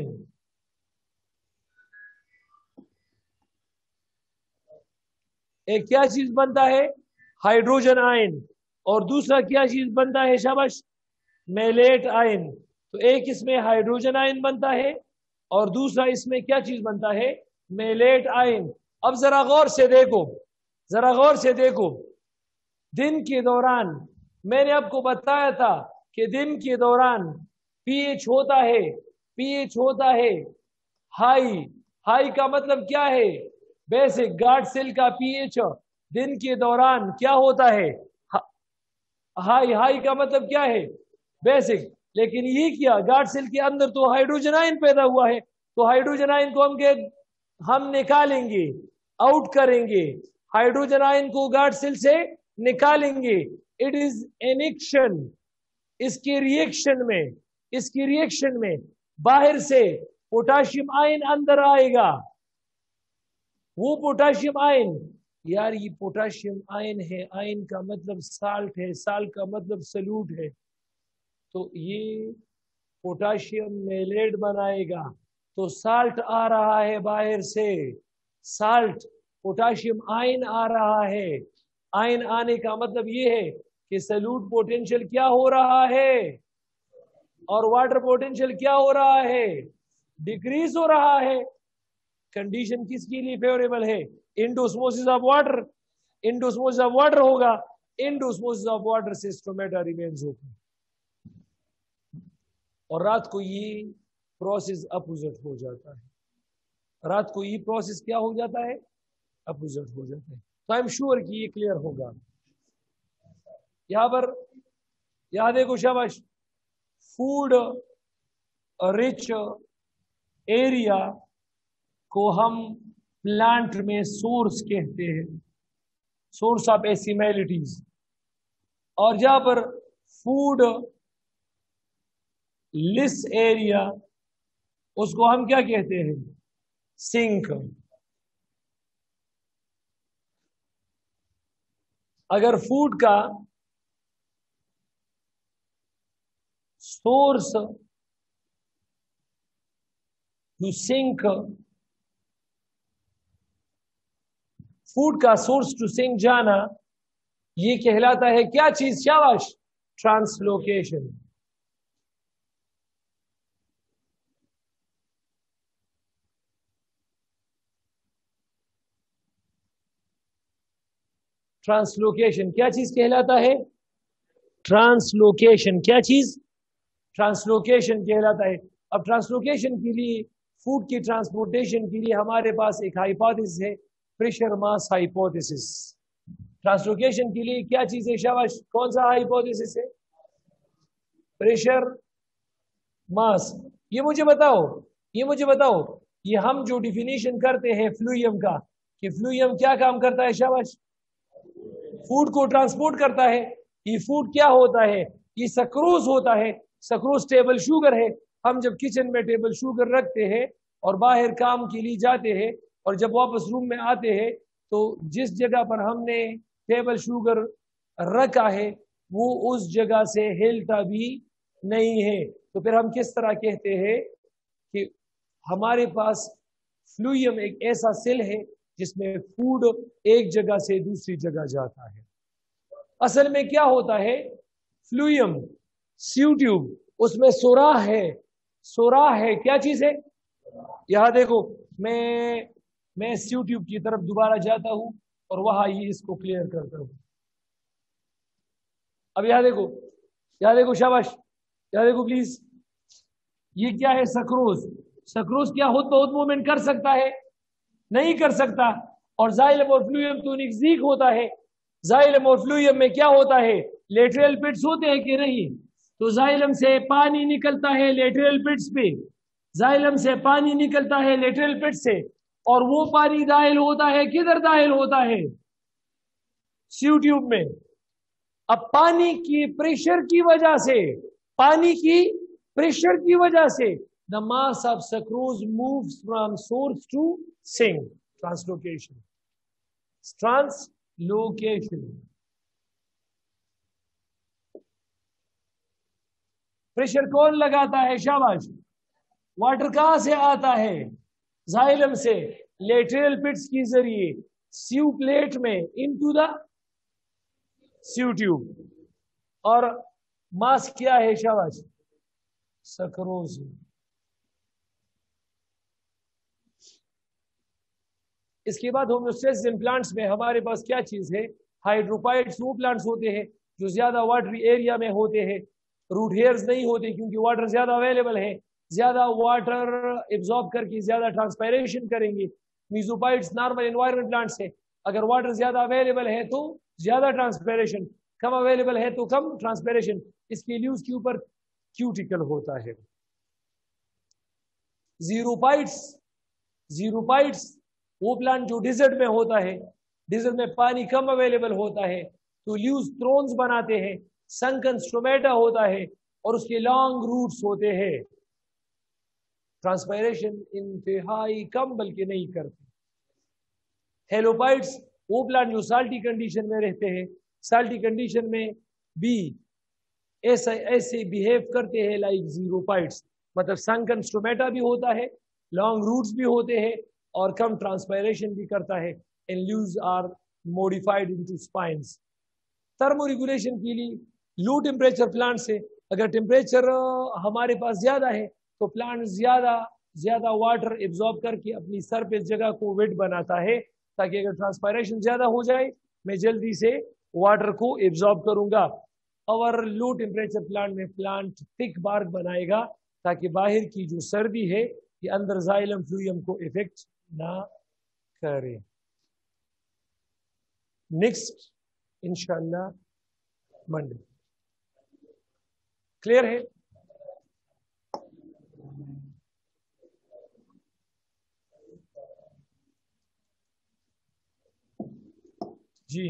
एक क्या चीज बनता है? Hydrogen ion. और दूसरा क्या चीज बनता है? शाबाश, मेलेट आयन। तो एक इसमें हाइड्रोजन आयन बनता है और दूसरा इसमें क्या चीज बनता है? Malate ion. अब जरा गौर से देखो, जरा गौर से देखो, दिन के दौरान मैंने आपको बताया था कि दिन के दौरान पीएच होता है, पीएच होता है हाई। हाई का मतलब क्या है? बेसिक। गार्ड सेल का पीएच दिन के दौरान क्या होता है? हाई। हाई का मतलब क्या है? बेसिक। लेकिन ये क्या, गार्ड सेल के अंदर तो हाइड्रोजन आयन पैदा हुआ है, तो हाइड्रोजन आयन को हम के हम निकालेंगे, आउट करेंगे, हाइड्रोजन आयन को गार्ड सेल से निकालेंगे। It is an action. इसके रिएक्शन में इसकी रिएक्शन में बाहर से पोटाशियम आयन अंदर आएगा। वो पोटाशियम आयन, यार ये पोटाशियम आयन है, आयन का मतलब साल्ट है, साल्ट का मतलब सल्यूट है, तो ये पोटाशियम मेलेट बनाएगा। तो साल्ट आ रहा है बाहर से, साल्ट, पोटाशियम आयन आ रहा है। आयन आने का मतलब ये है कि सल्यूट पोटेंशियल क्या हो रहा है और वाटर पोटेंशियल क्या हो रहा है? डिक्रीज हो रहा है। कंडीशन किसके लिए फेवरेबल है? Endosmosis of water. Endosmosis of water होगा, इंडोस्मोसिस ऑफ वाटर से स्टोमेटा रिमेन्स ओपन। और रात को ये प्रोसेस अपोजिट हो जाता है। रात को ये प्रोसेस क्या हो जाता है? अपोजिट हो जाता है। तो आई एम श्योर कि ये क्लियर होगा। यहां पर यहां देखो, शाबाश। फूड रिच एरिया को हम प्लांट में सोर्स कहते हैं, सोर्स ऑफ एसिमेलिटीज। और जहां पर फूड लिस एरिया, उसको हम क्या कहते हैं? सिंक। अगर फूड का सोर्स टू सिंक, फूड का सोर्स टू सिंक जाना, ये कहलाता है क्या चीज? शाबाश, ट्रांसलोकेशन। ट्रांसलोकेशन क्या चीज कहलाता है? ट्रांसलोकेशन क्या चीज? ट्रांसलोकेशन कहलाता है। अब ट्रांसलोकेशन के लिए, फूड की ट्रांसपोर्टेशन के लिए हमारे पास एक हाइपोथेसिस है, प्रेशर मास हाइपोथेसिस। ट्रांसलोकेशन के लिए क्या चीज है? शाबाश, कौन सा हाइपोथेसिस है? Pressure mass. ये मुझे बताओ, ये मुझे बताओ, ये हम जो डिफिनीशन करते हैं फ्लूइयम का, कि फ्लूइयम क्या काम करता है? शाबाश, फूड को ट्रांसपोर्ट करता है। ये फूड क्या होता है? ये सक्रोज होता है। सक्रोज टेबल शुगर है। हम जब किचन में टेबल शुगर रखते हैं और बाहर काम के लिए जाते हैं और जब वापस रूम में आते हैं, तो जिस जगह पर हमने टेबल शुगर रखा है वो उस जगह से हिलता भी नहीं है। तो फिर हम किस तरह कहते हैं कि हमारे पास फ्लूइयम एक ऐसा सेल है जिसमें फूड एक जगह से दूसरी जगह जाता है। असल में क्या होता है? फ्लूइयम सीयू ट्यूब, उसमें सोराह है। सोराह है, क्या चीज है? यहां देखो, मैं मैं सीयू ट्यूब की तरफ दोबारा जाता हूं और वहां ये इसको क्लियर करता हूं। अब यहां देखो, यहां देखो, शाबाश, यहां देखो प्लीज। ये क्या है? सक्रोज। सक्रोज क्या खुद बहुत मूवमेंट कर सकता है? नहीं कर सकता। और जाइलम और फ्लूइयम तो नजदीक होता है। जाइलम और फ्लूइयम में क्या होता है? लेटरल पिट्स होते हैं कि नहीं? तो जाइलम से पानी निकलता है लेटरल पिट्स पे, जाइलम से पानी निकलता है लेटरल पिट्स से, और वो पानी दाखिल होता है किधर? दाखिल होता है सीयू ट्यूब में। अब पानी की प्रेशर की वजह से, पानी की प्रेशर की वजह से the mass of sucrose moves from source to sink. Translocation, translocation. Pressure कौन लगाता है? शाबाश। वाटर कहां से आता है? जाइलम से, लेटरल पिट्स के जरिए सीयू प्लेट में इनटू द सीयू ट्यूब। और मास क्या है? शाबाश, सक्रोज। इसके बाद होमोस्टेसिस इन प्लांट्स में हमारे पास क्या चीज है? हाइड्रोपाइड्स वो प्लांट्स होते हैं जो ज्यादा वाटरी एरिया में होते हैं, रूट हेयर्स नहीं होते क्योंकि वाटर ज्यादा अवेलेबल है, ज्यादा वाटर एब्जॉर्ब करके ज्यादा ट्रांसपायरेशन करेंगे। मीजोफाइट्स नॉर्मल एनवायरमेंट प्लांट्स है, अगर वाटर ज्यादा अवेलेबल है तो ज्यादा ट्रांसपायरेशन, कम अवेलेबल है तो कम ट्रांसपायरेशन। इसके लिए उसके ऊपर क्यूटिकल होता है। जीरोफाइट्स, जीरोफाइट्स वो प्लांट जो डिजर्ट में होता है, डिजर्ट में पानी कम अवेलेबल होता है तो लीव्स थ्रोन्स बनाते हैं, संकन स्टोमेटा होता है और उसके लॉन्ग रूट्स होते हैं। ट्रांसपायरेशन इंतहाई कम बल्कि नहीं करते। हेलोफाइट्स वो प्लांट जो साल्टी कंडीशन में रहते हैं, साल्टी कंडीशन में भी ऐसे ऐसे बिहेव करते हैं लाइक जीरोफाइट्स, मतलब संकन स्टोमेटा भी होता है, लॉन्ग रूट्स भी होते हैं और कम ट्रांसपायरेशन भी करता है। And leaves are modified into spines. Thermo regulation के लिए लो टेम्परेचर प्लांट से, अगर टेम्परेचर हमारे पास ज्यादा है तो प्लांट ज्यादा ज्यादा वाटर एब्जॉर्ब करके अपनी सरफेस जगह को वेट बनाता है, ताकि अगर ट्रांसपायरेशन ज्यादा हो जाए मैं जल्दी से वाटर को एब्जॉर्ब करूंगा। और लो टेम्परेचर प्लांट में प्लांट थिक बार्क बनाएगा ताकि बाहर की जो सर्दी है ये अंदर जाइलम फ्लूयम को इफेक्ट ना करे। नेक्स्ट इंशाल्लाह मंडे। क्लियर है? जी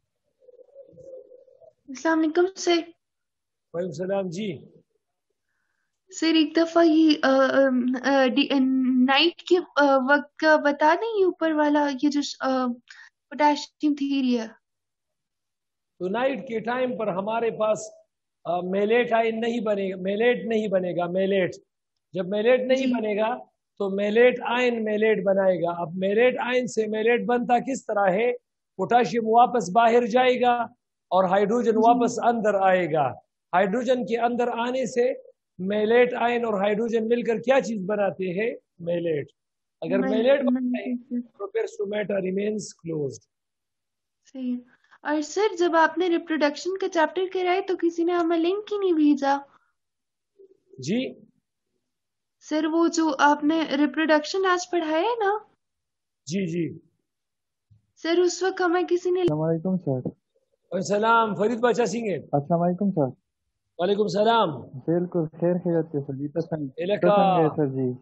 अस्सलाम वालेकुम सर। वालेकुम सलाम जी। सर एक दफा ये नाइट के अ, वक्त का बता दें, ये ऊपर वाला ये जो पोटेशियम थ्योरी है। तो नाइट के टाइम पर हमारे पास मेलेट आयन नहीं बनेगा, मेलेट नहीं बनेगा, मेलेट जब मेलेट नहीं बनेगा तो मेलेट आयन मेलेट बनाएगा। अब मेलेट आयन से मेलेट बनता किस तरह है? पोटाशियम वापस बाहर जाएगा और हाइड्रोजन वापस अंदर आएगा। हाइड्रोजन के अंदर आने से मेलेट आयन और हाइड्रोजन मिलकर क्या चीज बनाते हैं? मेलेट। अगर मेलेट बनता है तो फिर स्टोमेटा रिमेन्स क्लोज्ड। सही। और सर जब आपने रिप्रोडक्शन का चैप्टर कराया तो किसी ने हमें लिंक ही नहीं भेजा। जी सर वो जो आपने रिप्रोडक्शन आज पढ़ाया है ना, जी जी सर उस वक्त हमें किसी ने। अस्सलाम वालेकुम सर। और सलाम फरीद बादशाह सिंह है। अस्सलाम वालेकुम सर। वालेकुम सलाम। बिल्कुल खैर खैरियत से सर जी। पसंद इलाका पसंद है सर जी।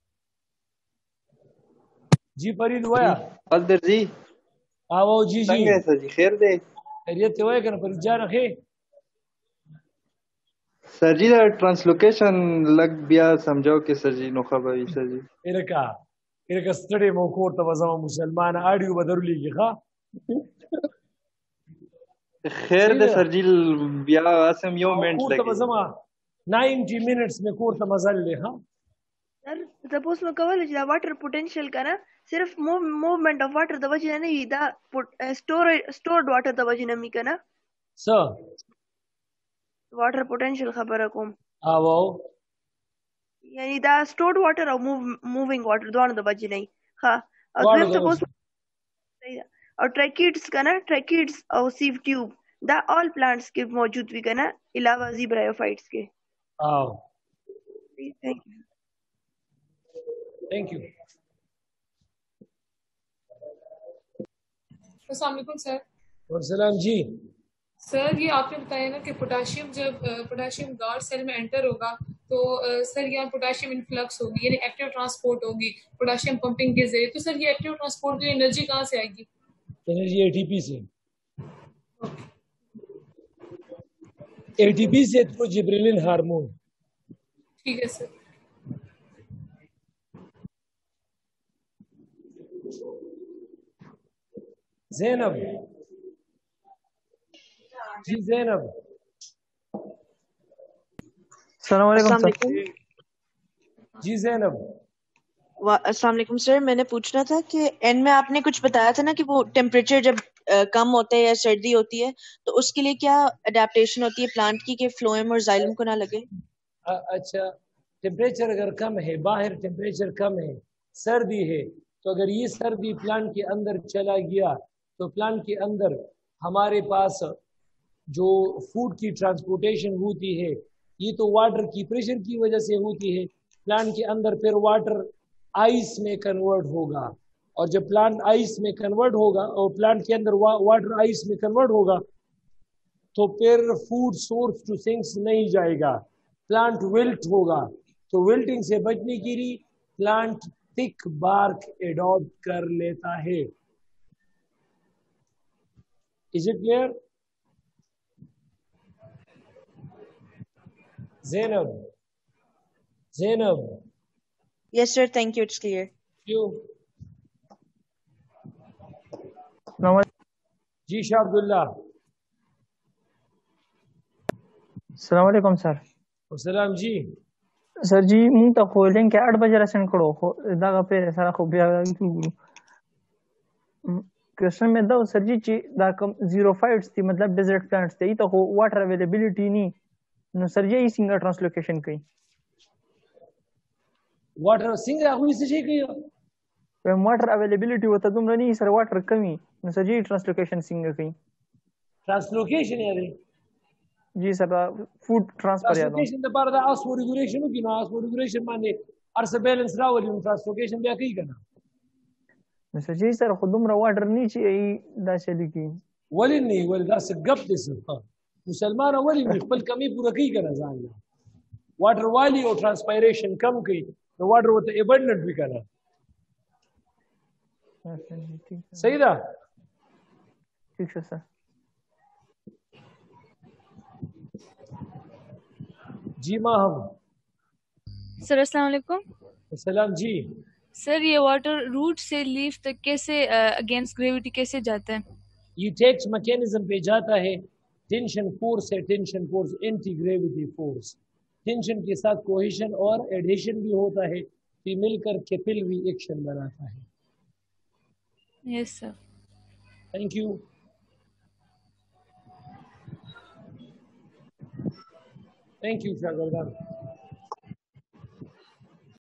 जी फरीद हुआ अदर जी आओ जी जी संग है सर जी। खैर दे खैरियत हुआ कर फरीद जान रखे सर जी। ट्रांसलोकेशन लग बिया समझाओ कि सर जी नो खबर सर जी। इलाका इलाका स्टडी मो कोर तवज़ा मुसलमान आडियो बदरुली की खा खैर दे सर जी बिया आसम यो मिनट कोर लगे तवज़ा नब्बे मिनट्स में कोर तमज़ल ले। हाँ सर सपोज में कवल है वाटर पोटेंशियल का ना सिर्फ मूवमेंट ऑफ वाटर द वजह नहीं दा स्टोर स्टोर्ड वाटर द वजह नहीं का ना सर वाटर पोटेंशियल खबर है कोम आओ यानी दा स्टोर्ड वाटर और मूव मूविंग वाटर दोनों द वजह नहीं। हाँ अगर सपोज और ट्रैकिड्स का ना ट्रैकिड्स और सीव ट्यूब दा ऑल प्लांट्स के मौजूद भी का ना अलावा ज़ीब्रायोफाइट्स के। आओ थैंक यू थैंक यू। अस्सलाम वालेकुम सर। और सलाम जी। सर ये आपने बताया ना कि पोटाशियम जब पोटाशियम गार्ड सेल में एंटर होगा तो अ, सर यहाँ पोटाशियम इनफ्लक्स होगी यानी एक्टिव ट्रांसपोर्ट होगी पोटाशियम पंपिंग के जरिए। तो सर ये एक्टिव ट्रांसपोर्ट की एनर्जी कहाँ से आएगी? एनर्जी एटीपी से। एटीपी से थ्रू जिब्रेलिन हार्मोन। ठीक है सर। ज़ैनब जी ज़ैनब अस्सलाम वालेकुम सर। जी ज़ैनब अस्सलाम वालेकुम सर। मैंने पूछना था कि एंड में आपने कुछ बताया था ना कि वो टेम्परेचर जब अ, कम होता है या सर्दी होती है तो उसके लिए क्या अडेप्टेशन होती है प्लांट की कि फ्लोएम और जाइलम को ना लगे? अ- अच्छा टेम्परेचर अगर कम है, बाहर टेम्परेचर कम है, सर्दी है, तो अगर ये सर्दी प्लांट के अंदर चला गया तो प्लांट के अंदर हमारे पास जो फूड की ट्रांसपोर्टेशन होती है یہ تو واٹر کی پریشر کی وجہ سے ہوتی ہے. پلانٹ کے اندر پھر واٹر آئس میں کنورٹ ہوگا, اور جب پلانٹ آئس میں کنورٹ ہوگا اور پلانٹ کے اندر واٹر آئس میں کنورٹ ہوگا تو پھر فوڈ سورس ٹو سنکس نہیں جائے گا, پلانٹ ولٹ ہوگا. تو ولٹنگ سے بچنے کے لیے پلانٹ تھک بارک ایڈاپٹ کر لیتا ہے. Is it clear? Zainab. Zainab. Yes, sir. Thank you. It's clear. You. جی شاہ عبداللہ. السلام علیکم سر. السلام جی. سر جی مونږ ته خو لینک اټ بجې راسند کړو خو دغه پیر سره خو بیا کوېشن مې دا و سر جی چې دا کوم زیرو فایټس دي مطلب ډیزرټ پلانټس دي ته خو واټر اویلیبلیټي نی نو سر جی څنګه ټرانسلوکیشن کوي واټر څنګه هغه څه شي کوي په واټر اویلیبلیټي وته دومره نی سر واټر کمی نو سر جی ټرانسلوکیشن څنګه کوي ټرانسلوکیشن یې جی سر فوڈ ٹرانسفر یادو ٹرانسفورمیشن د بار د اسمو ریګولیشن کې نو اسمو ریګولیشن باندې ارس بیلنس راولي نو ټرانسفورمیشن بیا کوي کنه نو سر جی سر خودم را واټر نه چی دا چلی کی ولی نه ولی دا څه غب دي سر مسلمان ولی خپل کمی پوره کوي کنه ځان واټر والی او ټرانسپایریشن کم کوي نو واټر وته ایبنډنٹ وی کنه صحیح ده ٹھیک ہے سر. جی ماہم. سر السلام علیکم. السلام جی. سر یہ واٹر روٹ سے لیف تک کیسے اگینسٹ گریویٹی کیسے جاتا ہے؟ یہ ٹیکس میکینزم پہ جاتا ہے. ٹینشن فورس ہے, tension force anti gravity force. Tension کے ساتھ کوہیشن اور ایڈیشن بھی ہوتا ہے, پھر مل کر کیپلری ایکشن بناتا ہے. Yes sir. Thank you. Thank you, Shagardar.